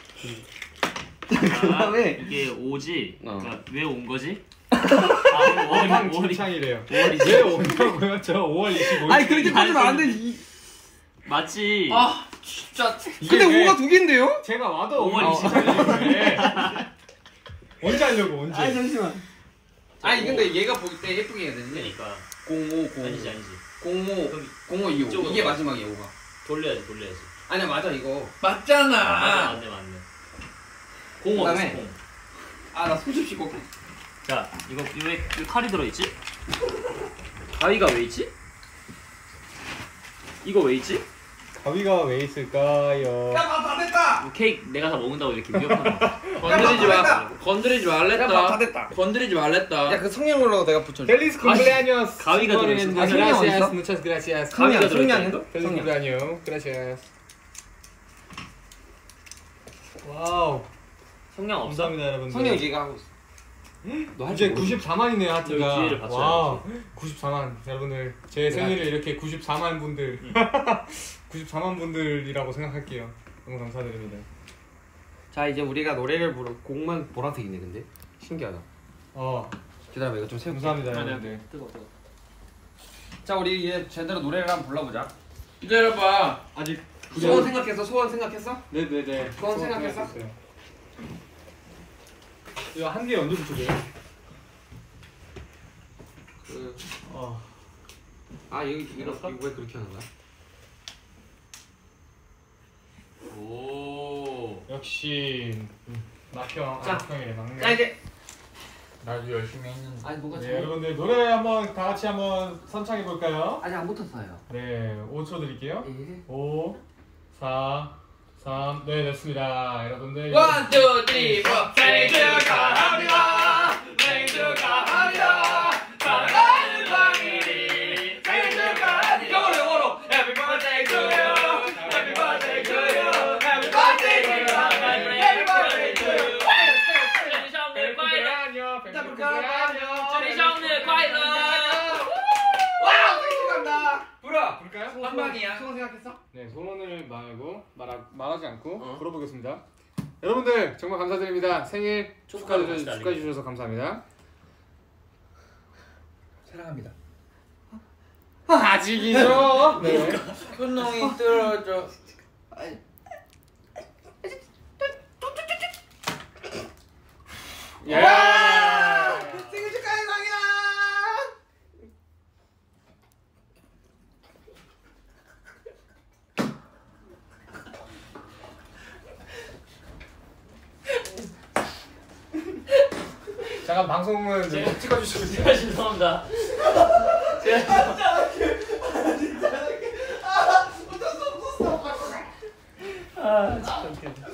그다음에 이게 오지. 어. 그러니까 왜 온 거지? 아 오월이 오월 오월이 진창이래요. 오월이지. 왜 오냐고요? 저 오월 이십오일. 아니 그렇게 꺼지면 안 되지. 맞지. 아 진짜. 이게 근데 왜- 오가 두 개인데요? 제가 와도 오월 오월 이십일. 이십오일에 언제 하려고 언제? 아니 잠시만. 아니 근데 얘가 보일 때 예쁘게 해야 되는데. 그러니까 공오 공. 아니지 아니지. 공오 그럼 공오 이오. 이쪽으로 이게 가. 마지막이야 오가. 돌려야지 돌려야지. 아니야 맞아 이거. 맞잖아. 맞네 맞네 맞네. 공 어디 그다음에- 있어 공? 아 나 손좀 씻고. 자 이거 왜, 왜 칼이 들어있지? 가위가 왜 있지? 이거 왜 있지? 가위가 왜 있을까요? 야밥다 됐다. 이거 케이크 내가 다 먹는다고 이렇게 위협하는 거. 건드리지 야, 마. 건드리지 야밥다 말랬다. 됐다. 건드리지 말랬다. 야 그 성냥으로 내가 붙여줘. 펠리스 콤플레아니오스. 가위가 들어있어. 아, 성냥 어디 있어? 무차스 그라시아스. 가위가 성냥 들어있다니까? 성냥은? 펠리스 성냥. 콤플레아니오 그라시아스. 와우. 성냥 없어? 감사합니다 여러분들. 성냥 얘가 하고 있어. 너 이제 구십사만이네요 하트가. 여기 뒤에를 받쳐야지. 와우. 구십사만 여러분들 제 생일을 이렇게 구십사만 분들 구십사만 분들이라고 생각할게요. 너무 감사드립니다. 자 이제 우리가 노래를 부르 곡만 보라색이네 근데 신기하다. 어 기다려봐 이거 좀 세울게. 감사합니다 여러분들. 뜨거 뜨거. 자 우리 이제 제대로 노래를 한번 불러보자. 기다려봐. 아직 소원 생각했어? 소원 생각했어? 네네네. 그건 생각했어? 이거 한 개 언제 붙여줘요? 그... 어. 아 이거 이거 이거 왜 그렇게 하는 거야? 오. 역시 낙형 자, 아, 낙형이래 막내. 자 이제 나도 열심히 했는데. 아니 뭐가 네 여러분들 노래 한번 다 같이 한번 선창해 볼까요? 아직 안 붙었어요. 네 오 초 드릴게요. 예. 오, 사, 삼, 네 됐습니다 여러분들. 원, 투, 쓰리, 포. 생일 축하합니다. 생일 축하합니다. 사랑하는 광일이 생일 축하합니다. 영어로 영어로. Happy birthday to you. Happy birthday to you. Happy birthday to you. Happy birthday to you. 생일快乐! 안녕. 생일快乐! 와우 생각난다. 불어. 볼까요? 한 방이야. 소원 생각했어? 네 소원을 말고 말하, 말하지 않고 어. 불어보겠습니다. 여러분들 정말 감사드립니다. 생일 축하해 축하를 주셔서, 축하해 주셔서 감사합니다. 사랑합니다. 아직이죠? 네. 손농이 떨어져. 야. 생일 축하해 광일아. 잠깐 방송은 좀 찍어주시고. 제가 죄송합니다. 제가 아 진짜 웃기네.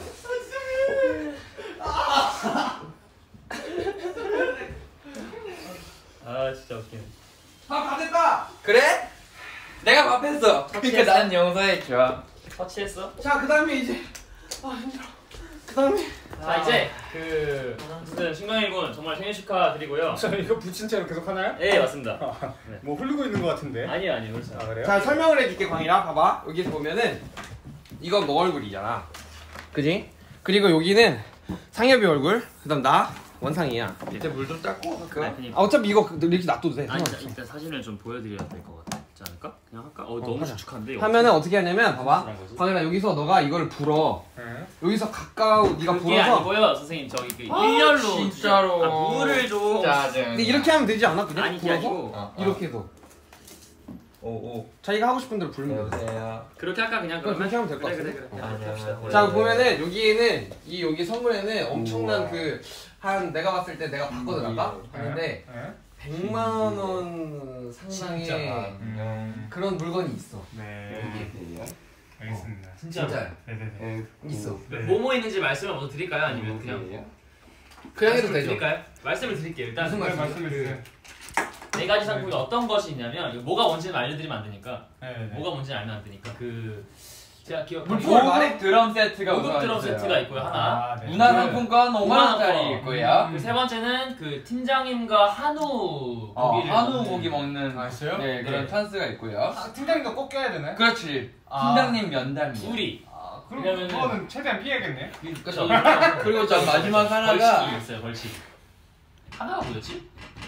아 진짜 웃기네. 밥다 됐다. 그래? 내가 밥했어. 그러니까 나는 영상에 좋아. 터치했어? 자 그 다음에 이제 아 힘들어. 그다음에 자 이제 그 어쨌든 신광일군 정말 생일 축하드리고요. 저 이거 붙인 채로 계속 하나요? 네 맞습니다. 뭐 흐르고 있는 것 같은데. 아니요 아니요 그렇지 아 않아요. 그래요? 자 설명을 해줄게 광이라 봐봐 여기서 보면은 이건 너 얼굴이잖아 그지? 그리고 여기는 상엽이 얼굴 그다음 나 원상이야 이제 물 좀 닦고 네, 할까? 그러니까. 아 어차피 이거 이렇게 놔둬도 돼 아니 상관없어. 일단 사진을 좀 보여드려야 될 것 같지 않을까? 그냥 할까? 어, 어, 너무 하자. 수축한데 이거 하면은 어떻게 하냐면 봐봐 무슨 거지? 광이라 여기서 너가 이걸 불어 네. 여기서 가까우 네가 그게 불어서 아니고요 선생님 저기 그 아, 일렬로 진짜로. 주세요. 아, 물을 좀 짜증. 근데 이렇게 하면 되지 않아? 그냥 아니, 그게 불어서? 아니고. 어, 어. 이렇게 해서 오오. 자기가 하고 싶은 대로 불면 돼 여보세요. 그렇게 할까 그냥 그럼 그러면? 그렇게 하면 될 것 그래, 같은데? 그래 그래 어. 그렇게 합시다. 네. 자 보면은 여기에는 이 여기 선물에는 엄청난 우와. 그 한 내가 봤을 때 내가 봤거든 아까 네. 봤는데 네. 백만 원 상당의 진짜. 음. 그런 물건이 있어 네. 여기세요. 알겠습니다. 진짜 진짜 네네네. 있어 뭐뭐 있는지 말씀을 먼저 드릴까요? 아니면 그냥 그냥 해도 말씀을 되죠 드릴까요? 말씀을 드릴게요. 일단 무슨 네, 말씀이세요? 말씀해 주세요. 네 가지 상품이 어떤 것이 있냐면 이거 뭐가 뭔지는 알려드리면 안 되니까 네네. 뭐가 뭔지는 알면 안 되니까 그 제가 기억 물품을 말해? 고급 드럼 세트가 고급 드럼 우선 있어요. 세트가 있고요 하나. 아, 네. 문화상품권 오만 오만 원짜리 원. 있고요. 그 세 번째는 그 팀장님과 한우 어, 고기를 한우 먹는 고기 먹는 아, 있어요? 네, 그런 네. 찬스가 있고요. 아, 팀장님도 꼭 껴야 되나요? 그렇지. 아. 팀장님 면담이. 둘이 아, 그럼 왜냐면은- 그거는 최대한 피해야겠네. 그렇죠. 그리고 저 마지막 하나가 벌칙이 있어요 벌칙. 하나가 뭐였지?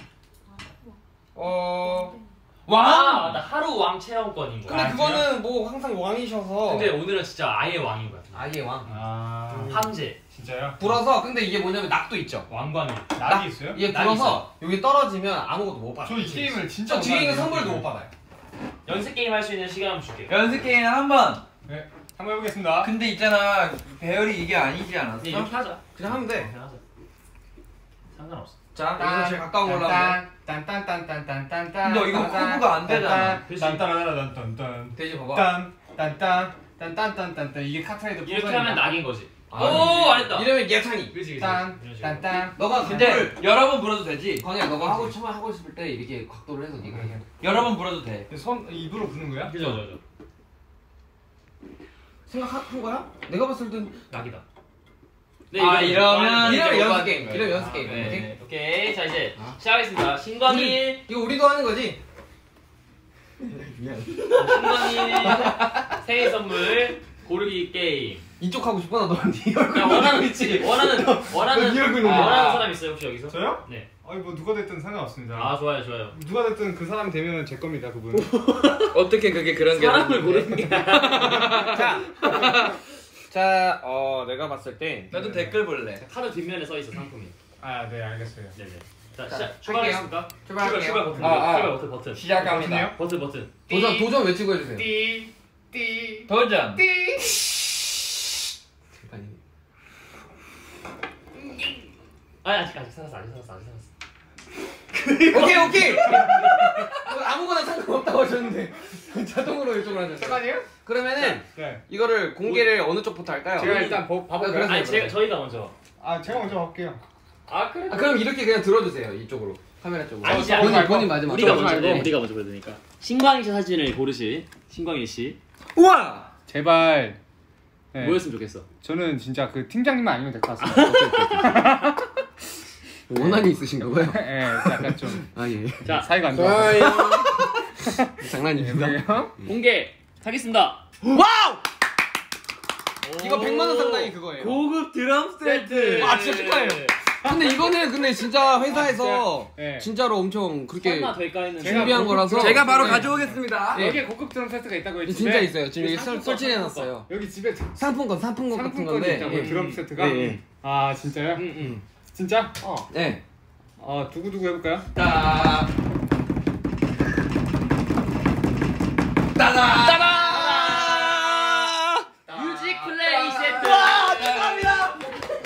어... 아 왕. 맞다 하루 왕 체험권인 거야. 근데 아, 그거는 뭐 항상 왕이셔서 근데 오늘은 진짜 아예 왕인 거야. 아예 왕 아, 황제 진짜요? 불어서 근데 이게 뭐냐면 낙도 있죠 왕관이. 낙이 있어요? 이게 낙이 불어서 여기 떨어지면 아무것도 못 받아 저 이 게임을 진짜 저 뒤에 있는 못하는데. 선물도 못 받아요 연습 게임 할 수 있는 시간 한번 줄게요. 연습 게임 한 번. 네, 한번 해보겠습니다. 근데 있잖아 배열이 이게 아니지 않았어? 네, 이렇게 하자. 그냥 하면 돼 이렇게 하자. 상관없어. 자, 여기서 제일 가까운 걸로 하면 딴딴딴딴딴딴. 근데 이거 커브가 안 되잖아. 딴딴딴딴딴딴. 돼. 돼지 봐봐 딴딴딴 딴딴딴딴딴. 이게 카트라이더 이렇게 하면 낙인 거지. 아, 오 알았다. 이러면 예찬이 그렇지 그렇지. 딴 이런 식으로. 딴딴. 너가 근데 근데 여러 번 불어도 되지? 광희야 너가 하고 처음에 하고 싶을 때 이렇게 각도를 해서 네가 해 여러 번 불어도 돼. 손 입으로 부는 거야? 그죠 그죠. 생각한 거야? 내가 봤을 땐 낙이다. 아, 이거는 이러면 왕- 이러면 이제 연습 못 게임 받는 이러면 거야. 연습 게임 네, 오케이? 네. 오케이 자 이제 아. 시작하겠습니다. 신광일 이거 우리도 하는 거지? 신광일 생일 선물 고르기 게임. 이쪽 하고 싶어 나도 네 얼굴 그냥 원하는 있지 원하는 원하는 네 얼굴 아, 보면. 원하는 사람 있어요 혹시 여기서? 저요? 네. 아니 뭐 누가 됐든 상관없습니다. 아 좋아요 좋아요. 누가 됐든 그 사람 되면 제 겁니다 그분. 어떻게 그게 그런 게 사람을 되는데? 고르는 게 자, 자, 어 내가 봤을 때 나도 댓글 볼래. 카드 뒷면에 써 있어 상품이. 아 네 알겠어요. 네네. 자 자, 시작 출발하겠습니까? 출발할게요. 출발 버튼. 아, 아. 출발 버튼 버튼. 시작합니다. 버튼 버튼. 도전 도전 외치고 해주세요. 띠띠 도전. 아니 아직 아직 살았어 아직 살았어 아직 살았어. 오케이 오케이. 아무거나 상관없다고 하셨는데 자동으로 이쪽으로 하셨어요. 잠깐이요? 그러면은 네. 이거를 공개를 어느 쪽부터 할까요? 제가 일단 보, 아, 봐볼까요? 그래서- 아니 제가 저희가 먼저. 아 제가 먼저 할게요. 아 그래? 아, 그럼 이렇게 그냥 들어주세요 이쪽으로 카메라 쪽으로. 아니지, 본인 아니지. 본인 마지막. 우리가 저거 먼저고 말고. 우리가 먼저 보여야 되니까. 신광일 씨 사진을 고르실 신광일 씨. 우와. 제발. 네. 뭐였으면 좋겠어. 저는 진짜 그 팀장님만 아니면 될 것 같습니다. 원한이 있으신가 봐요. 예, 약간 좀 아 예. 자 사이가 안 좋아. 장난입니다. 공개 하겠습니다. 와우! 오. 이거 백만 원 상당히 그거예요. 고급 드럼 세트. 아, 진짜 축하해요. 근데 이거는 근데 진짜 회사에서 아, 네. 진짜로 엄청 그렇게 설마 될까 했는데. 준비한 거라서 제가 바로 네. 가져오겠습니다. 네. 여기에 고급 드럼 세트가 있다고 했지. 진짜 있어요. 지금 여기 설, 상품권, 설치해놨어요. 여기 집에 상품권, 상품권 같은 상품권이 건데. 있다고요? 예. 드럼 세트가? 네, 예. 아 진짜요? 응응. 진짜? 어. 네. 아 두구두구 해볼까요? 따. 따다. 따다! 뮤직 플레이 세트. 와, 축하합니다.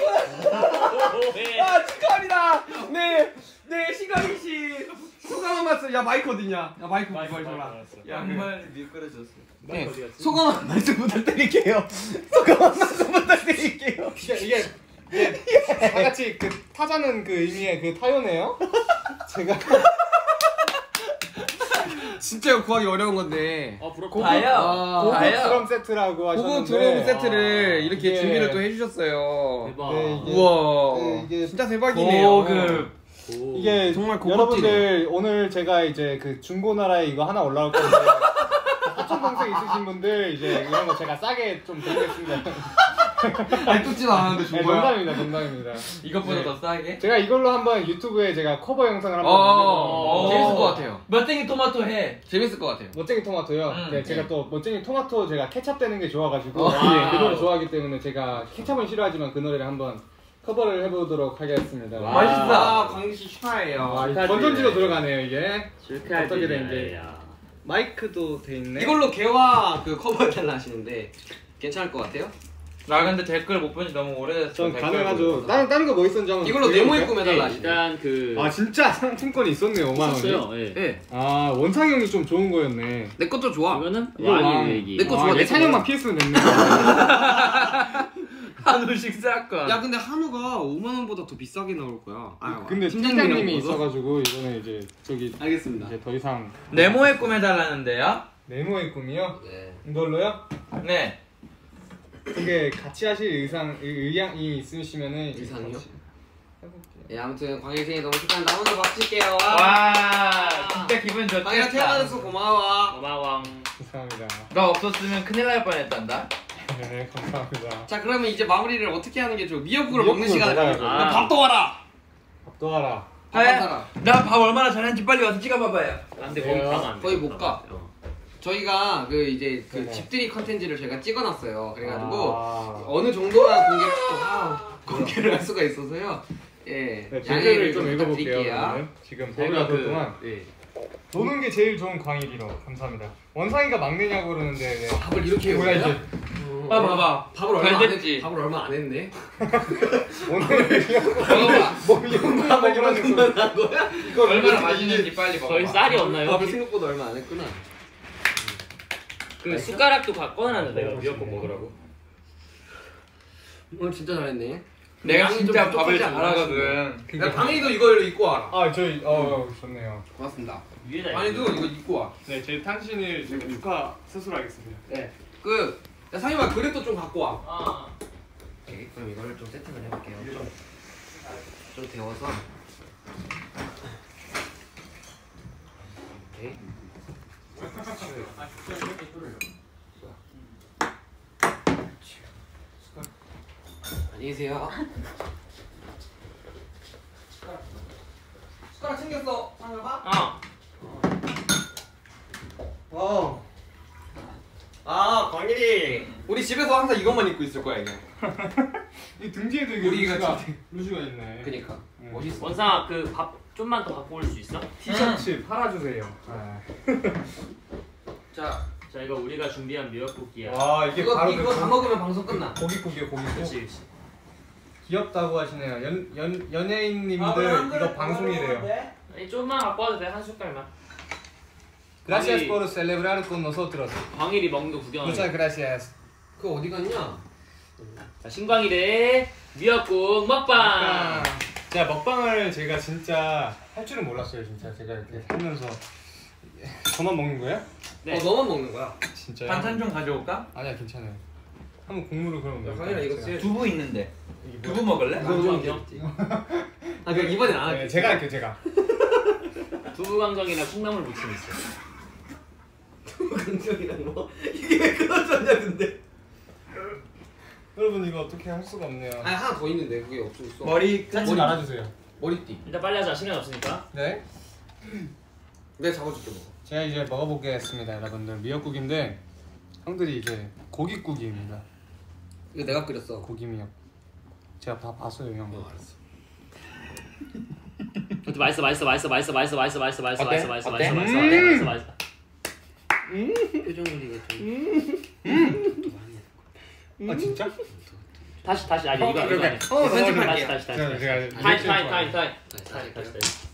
네. 아, 축하합니다. 네, 네, 시가미 씨 소감 한 말씀. 야, 마이크 어딨냐? 야, 마이크 마이크 마이크 줘라. 알았어. 야, 양말 미끄러졌어. 네, 어디 갔지? 소감 한 말씀 부탁드릴게요. 소감 한 말씀 부탁드릴게요. 이게 이게 이게 다 같이 그 타자는 그 의미의 그 타요네요. 제가 진짜 이거 구하기 어려운 건데. 어 부럽다. 고급, 다요. 아, 고급 다요. 드럼 세트라고 하셨는데 고급 드럼 세트를 아, 이렇게 이게- 준비를 또 해주셨어요. 대박. 네, 이게- 우와. 네, 이게 진짜 대박이네요. 고급. 오. 이게 정말 고급지네. 여러분들 오늘 제가 이제 그 중고나라에 이거 하나 올라올 건데 사촌 동생 있으신 분들 이제 이런 거 제가 싸게 좀 드리겠습니다. 아니 뜯지도 않았는데 네, 준 거야. 농담입니다, 농담입니다. 이것보다 네. 더 싸게? 제가 이걸로 한번 유튜브에 제가 커버 영상을 한번 어, 만들어 재밌을 것 같아요. 멋쟁이 토마토 해. 재밌을 것 같아요. 멋쟁이 토마토요. 음, 네, 제가 네. 또 멋쟁이 토마토 제가 케찹 되는 게 좋아가지고 어. 예, 그 노래 좋아하기 때문에 제가 케찹은 싫어하지만 그 노래를 한번 커버를 해보도록 하겠습니다. 와. 맛있다. 광희 씨 축하해요. 아, 이 축하드려요. 건전지로 들어가네요 이게. 축하드려요. 어떻게 되는지. 야. 마이크도 돼 있네. 이걸로 개화 그 커버해달라 하시는데 괜찮을 것 같아요? 나 근데 댓글 못 본 지 너무 오래됐어. 전 댓글 가능하죠. 보고서. 다른 다른 거 뭐 있었는지 한번. 이걸로 보여볼까요? 네모에 꾸며달라 네, 하시네. 일단 그 아 진짜 상품권이 있었네요. 오만 원이. 있었어요. 예. 네. 아 원상형이 좀 좋은 거였네. 내 것도 좋아. 이거는 이거 왕. 왕이에요 얘기. 내 거 아, 좋아, 내 예찬형만 거. 피했으면 됐네. 한우식 사건. 야 근데 한우가 오만 원보다 더 비싸게 나올 거야. 아, 근데 팀장님이랑 팀장님이 먹어서? 있어가지고 이거는 이제 저기 알겠습니다. 이제 더 이상 네모에 꾸며달라는데요? 네모의 꿈이요? 네. 이걸로요? 네. 그게 같이 하실 의상 의- 의향이 있으시면은 이제 의상이요? 같이 해볼게요. 예, 아무튼 광희 생일 너무 축하한다. 한 번 더 박수 칠게요. 와, 진짜 기분 광희야 좋겠다. 태어나줘서 고마워. 고마왕. 감사합니다. 너 없었으면 큰일 날 뻔했단다. 네 감사합니다. 자 그러면 이제 마무리를 어떻게 하는 게 좋아? 미역국을 미역국을 먹는 시간을 먹어야죠. 가져볼게요. 아. 밥도 와라. 밥도 하라. 밥 한 사람. 나 밥 얼마나 잘했는지 빨리 와서 찍어봐봐요. 안돼 왜요? 거기 가면 안 돼. 거의 못 가. 어. 저희가 그 이제 그 네네. 집들이 컨텐츠를 저희가 찍어놨어요. 그래가지고 아. 어느 정도만 공개 아, 공개를 할 수가 있어서요. 예, 네, 양해를 댓글을 좀 좀 읽어볼게요. 부탁드릴게요. 그러면. 지금 저희가 저희가 그 동안 예. 노는 게 제일 좋은 광일이로 감사합니다. 원상이가 막내냐고 그러는데 네. 밥을 이렇게 뭐야 해요? 이제 봐 봐봐. 밥을 얼마 잘 안 됐지? 했지? 밥을 얼마 안 했네. 오늘 먹어봐. 뭐 이런 먹으라는 거 난 거야? 이거 얼마나 맛있는지 빨리 먹어봐. 저희 쌀이 없나요? 밥을 생각보다 얼마 안 했구나. 그 숟가락도 가 꺼내놨는데 내가 미역국 먹으라고. 오늘 진짜 잘했네. 내가 양이 진짜 좀 밥을 부족하지 않나 잘하거든. 야, 방해도 이걸로 입고 와라. 아 저희 어 좋네요. 고맙습니다. 위에다 방해도 이거 입고 와. 네, 제 탄신을 제가 축하 스스로 하겠습니다. 네. 그 야, 상임아 그릇도 좀 갖고 와. 아. 오케이, 그럼 이거를 좀 세팅을 해볼게요. 좀, 좀 데워서. 오케이. 안녕히 계세요. 숟가락 챙겼어. 상임아. 어. 어. 아, 광일이. 우리 집에서 항상 이것만 입고 있을 거야, 이게. 이 등지에도 이게 우리가 루시가 진짜- 루시가 있네. 그니까. 음. 멋있어. 원상아 그 밥 좀만 더 갖고 올 수 있어? 티셔츠 팔아주세요. 아. 자, 자 이거 우리가 준비한 미역국이야. 와 이게 이거, 바로 이거 그 다 먹으면 방송 끝나. 고깃국이에요 고깃국. 그렇지 그렇지. 귀엽다고 하시네요. 연, 연, 연예인님들 이거 방송이래요. 아니 좀만 갖고 와도 돼 한 숟갈만. Gracias 광일이- por celebrar con nosotros. 광일이 먹는 거 구경하자. Muchas gracias. 그거 어디 갔냐? 자 신광일의 미역국 먹방. 제가 먹방을 제가 진짜 할 줄은 몰랐어요. 진짜 제가 이렇게 하면서 저만 먹는 거예요? 네. 어, 너만 먹는 거야. 진짜요? 반찬 좀 가져올까? 아니야 괜찮아요. 한번 국물을 그럼 야, 넣을까요? 광일아, 이거 제가? 쓰- 두부 있는데. 이게 두부 뭐야? 먹을래? 이거 좀 귀엽지. 아, 그럼 이번엔 안 할게. 네, 제가 할게요 제가. 두부강정이나 콩나물 무침 있어. 강정이랑 뭐 이게 왜 끊어졌냐 근데. 여러분 이거 어떻게 할 수가 없네요. 아니 하나 더 있는데 그게 없어. 머리 짜지 말아주세요. 머리띠. 일단 빨리 하자 시간 없으니까. 네. 내가 잡아줄게 뭐. 제가 이제 먹어보겠습니다 여러분들. 미역국인데 형들이 이제 고깃국입니다. 이거 내가 끓였어. 고기 미역. 제가 다 봤어요 형. 어, 알았어. 어때 맛있어 맛있어 맛있어 맛있어 맛있어 맛있어 맛있어 맛있어 어때? 맛있어 맛있어 어때? 맛있어 음. 맛있어 맛있어. 표정 관리가 좀. 아 진짜? 다시 다시 아니 이거 이거 그러니까. 아니야. 어, 다시 편집할게요. 다시 다시 다시. 제가 제가 타임 타임 타임 타임. 다시 다시 다시 다시. 다시.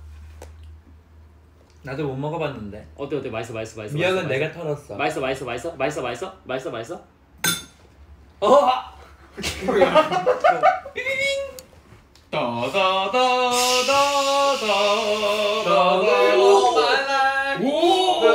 나도 못 먹어봤는데. 어때 어때 맛있어 맛있어 맛있어. 미역은 맛있어, 내가 털었어. 맛있어 맛있어 맛있어 맛있어 맛있어 맛있어 맛있어. 어! 오!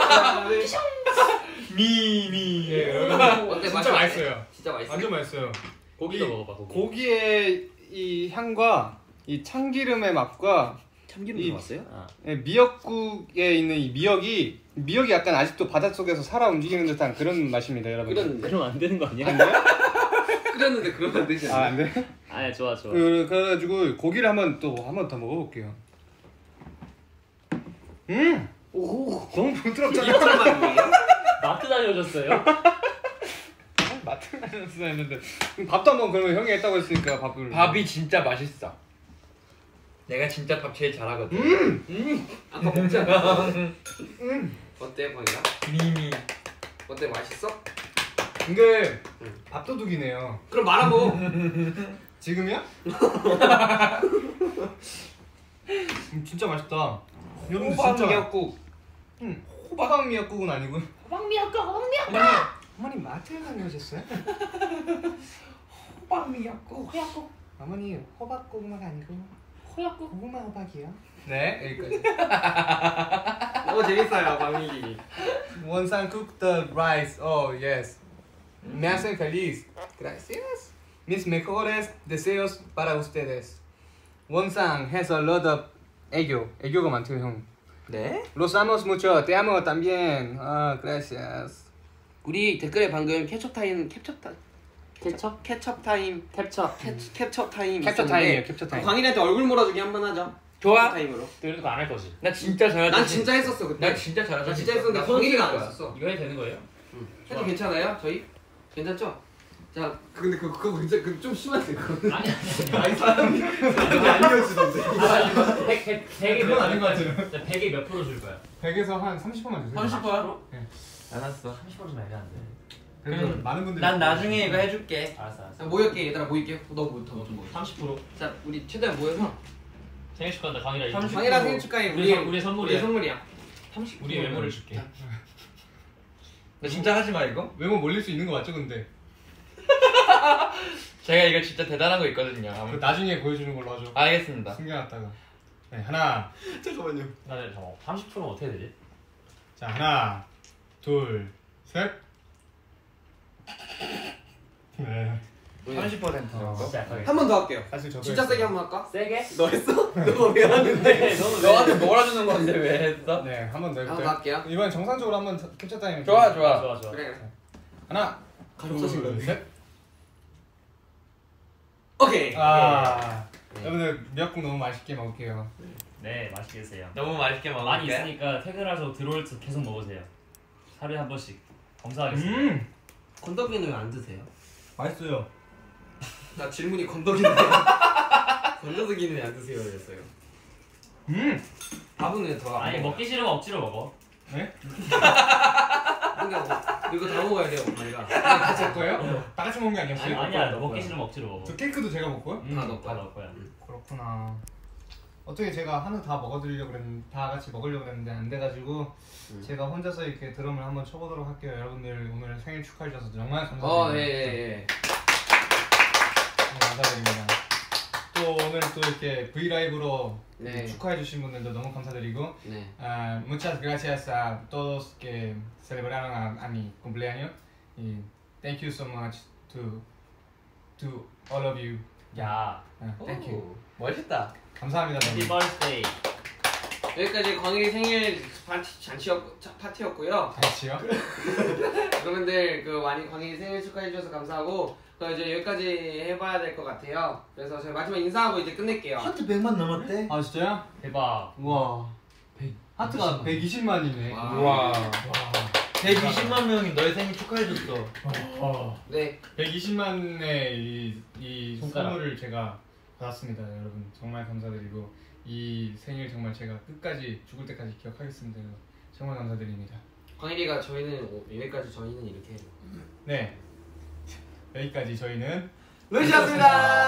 미미. 예, 여러분 어때, 진짜 맛있어요? 맛있어요. 진짜 맛있어. 완전 맛있어요. 고기도 이 먹어봐 고기. 고기의 이 향과 이 참기름의 맛과 참기름 이- 들어갔어요? 예, 미역국에 있는 이 미역이 미역이 약간 아직도 바닷속에서 살아 움직이는 듯한 그런 맛입니다, 여러분. 끓였는데 그럼 안 되는 거 아니야? 안 돼요? 끓였는데 그러면 안 되지 아, 않나? 안 돼? 아니 좋아 좋아. 그, 그래가지고 고기를 한번 또 한 번 더 먹어볼게요. 음, 오호 너무 부드럽잖아. 이거만 마트 다녀오셨어요? 마트 가면서 했는데 밥도 한번 그러면 형이 했다고 했으니까 밥을. 밥이 진짜 맛있어. 내가 진짜 밥 제일 잘하거든. 음, 아까 먹잖아. 음. 어때 광이야? 미미. 어때 맛있어? 근데 응. 밥도둑이네요. 그럼 말아보. 지금이야? 음, 진짜 맛있다. 여러분 호박 진짜. 미역국. 응. 호박 미역국은 아니고. 호박 미역국 호박 미역국. 어머니, 어머니 마트에 다녀오셨어요? 호박 미역국. 호약국 어머니 호박 고구마가 아니고 호약국. 고구마 호박이요. 네, 여기까지. 너무 재밌어요 광일이. 원상 cook the rice. Oh yes. Me hacen feliz. Gracias. Mis mejores deseos para ustedes. 원상 has a lot of 애교. 애교가 많대요, 형. 네? Los amos mucho. Te amo también. Ah, gracias. 우리 댓글에 방금 케첩 타임 캡처 타 케첩? 케첩 타임 캡처. 캡 캡처 타임 캡처 있었는데 타임이에요, 캡처 타임. 광일한테 얼굴 몰아주기 한번 하자. 좋아. 캡처 타임으로. 또 이런 거 안 할 거지? 나 진짜 잘하지. 난 진짜 했었어 그때. 나 진짜 잘하지. 나 진짜 했었는데 광일이가 안 했었어. 이거 해도 되는 거예요? 응. 해도 괜찮아요? 저희? 괜찮죠? 자, 근데 그 그거 진짜 그좀 심한데 그거. 아니 아니 아니 사람이 사람이 아니었지던데. 아니. 백 백 백이 그건 아닌 것 같아요. 백이 몇 프로 줄 거야? 백에서 한 삼십 퍼센트만 주세요. 삼십 퍼센트? 네. 알았어. 삼십 프로 좀 애매한데. 그래도 그럼 많은 분들이. 난 나중에 이거 해줄게. 알았어 알았어. 자, 모일게 얘들아 모일게. 너뭐더 뭐. 삼십 프로. 자, 우리 최대한 모여서 생일 축하한다 강이라. 삼십 광일아 생일 축하해. 우리 우리 선- 우리 선물이야. 우리 선물이야. 삼십. 우리 외모를 줄게. 너 진짜 하지 마 이거. 외모 몰릴 수 있는 거 맞죠, 근데? 제가 이거 진짜 대단한 거 있거든요. 그 아무튼. 나중에 보여주는 걸로 하죠. 알겠습니다. 숨겨놨다가. 네, 하나. 잠깐만요. 나는 저 삼십 프로는 어떻게 되지? 자, 하나, 둘, 셋. 네. 삼십 퍼센트 정도. 진짜 약하게. 한 번 더 할게요. 사실 저도 진짜 했어요. 세게 한 번 할까? 세게? 너 했어? 너가 왜 하는데? 너는 너한테 몰아주는 건데 왜 했어? 네, 한 번 더 한 번 더 해볼게요. 할게요. 이번 정상적으로 한번 캡처 타임. 좋아 좋아. 좋아 좋아. 그래. 하나, 가족 사진 둘, 건데. 셋. 오케이. 아, 네. 여러분들 미역국 너무 맛있게 먹을게요. 네 맛있게 드세요. 너무 맛있게 먹을게. 많이 있으니까 퇴근하셔서 들어올 때 계속 먹으세요. 하루에 한 번씩 검사하겠습니다. 음, 건더기는 왜 안 드세요? 맛있어요. 나 질문이 건더기인데. 건더기는 왜 안 드세요? 그랬어요. 음, 밥은 왜 더 안 아니 먹어요? 먹기 싫으면 억지로 먹어. 네? 근데 뭐, 이거 다 먹어야 돼요, 엄마가. 같이 할 거예요? 다 같이 먹는 게 아니었어요? 아니, 아니야 너 먹기 싫으면 억지로 먹어. 저 케이크도 제가 먹고요? 음, 다 넣을 다 거야. 넣을 거야. 그렇구나. 어떻게 제가 하나 다 먹어드리려고 그랬는데 다 같이 먹으려고 그랬는데 안 돼가지고 음. 제가 혼자서 이렇게 드럼을 한번 쳐보도록 할게요. 여러분들 오늘 생일 축하해 주셔서 정말 감사드립니다. 어, 예, 예, 예. 네, 감사드립니다. 또 오늘 또 이렇게 브이라이브로 네. 축하해 주신 분들도 너무 감사드리고 네. uh, muchas gracias a todos que celebraron a, a mi cumpleaños y thank you so much to to all of you. 야. Uh, thank you. 멋있다. 감사합니다. 해피 너무. 버스데이. 여기까지 광일이 생일 파티, 잔치였, 차- 파티였고요. 같이요? 여러분들 그 많이 광일이 생일 축하해 주셔서 감사하고 그럼 이제 여기까지 해봐야 될 것 같아요. 그래서 저희 마지막 인사하고 이제 끝낼게요. 하트 백만 넘었대. 아 진짜요? 대박. 우와. 하트가 백이십만이네. 와. 우와. 와. 백이십만 명이 너의 생일 축하해줬어. 어. 네. 백이십만의 이, 이 손가락. 선물을 제가 받았습니다. 여러분 정말 감사드리고 이 생일 정말 제가 끝까지 죽을 때까지 기억하겠습니다. 정말 감사드립니다. 광일이가 저희는 오- 여기까지 저희는 이렇게 해요. 네. 여기까지 저희는 루시였습니다.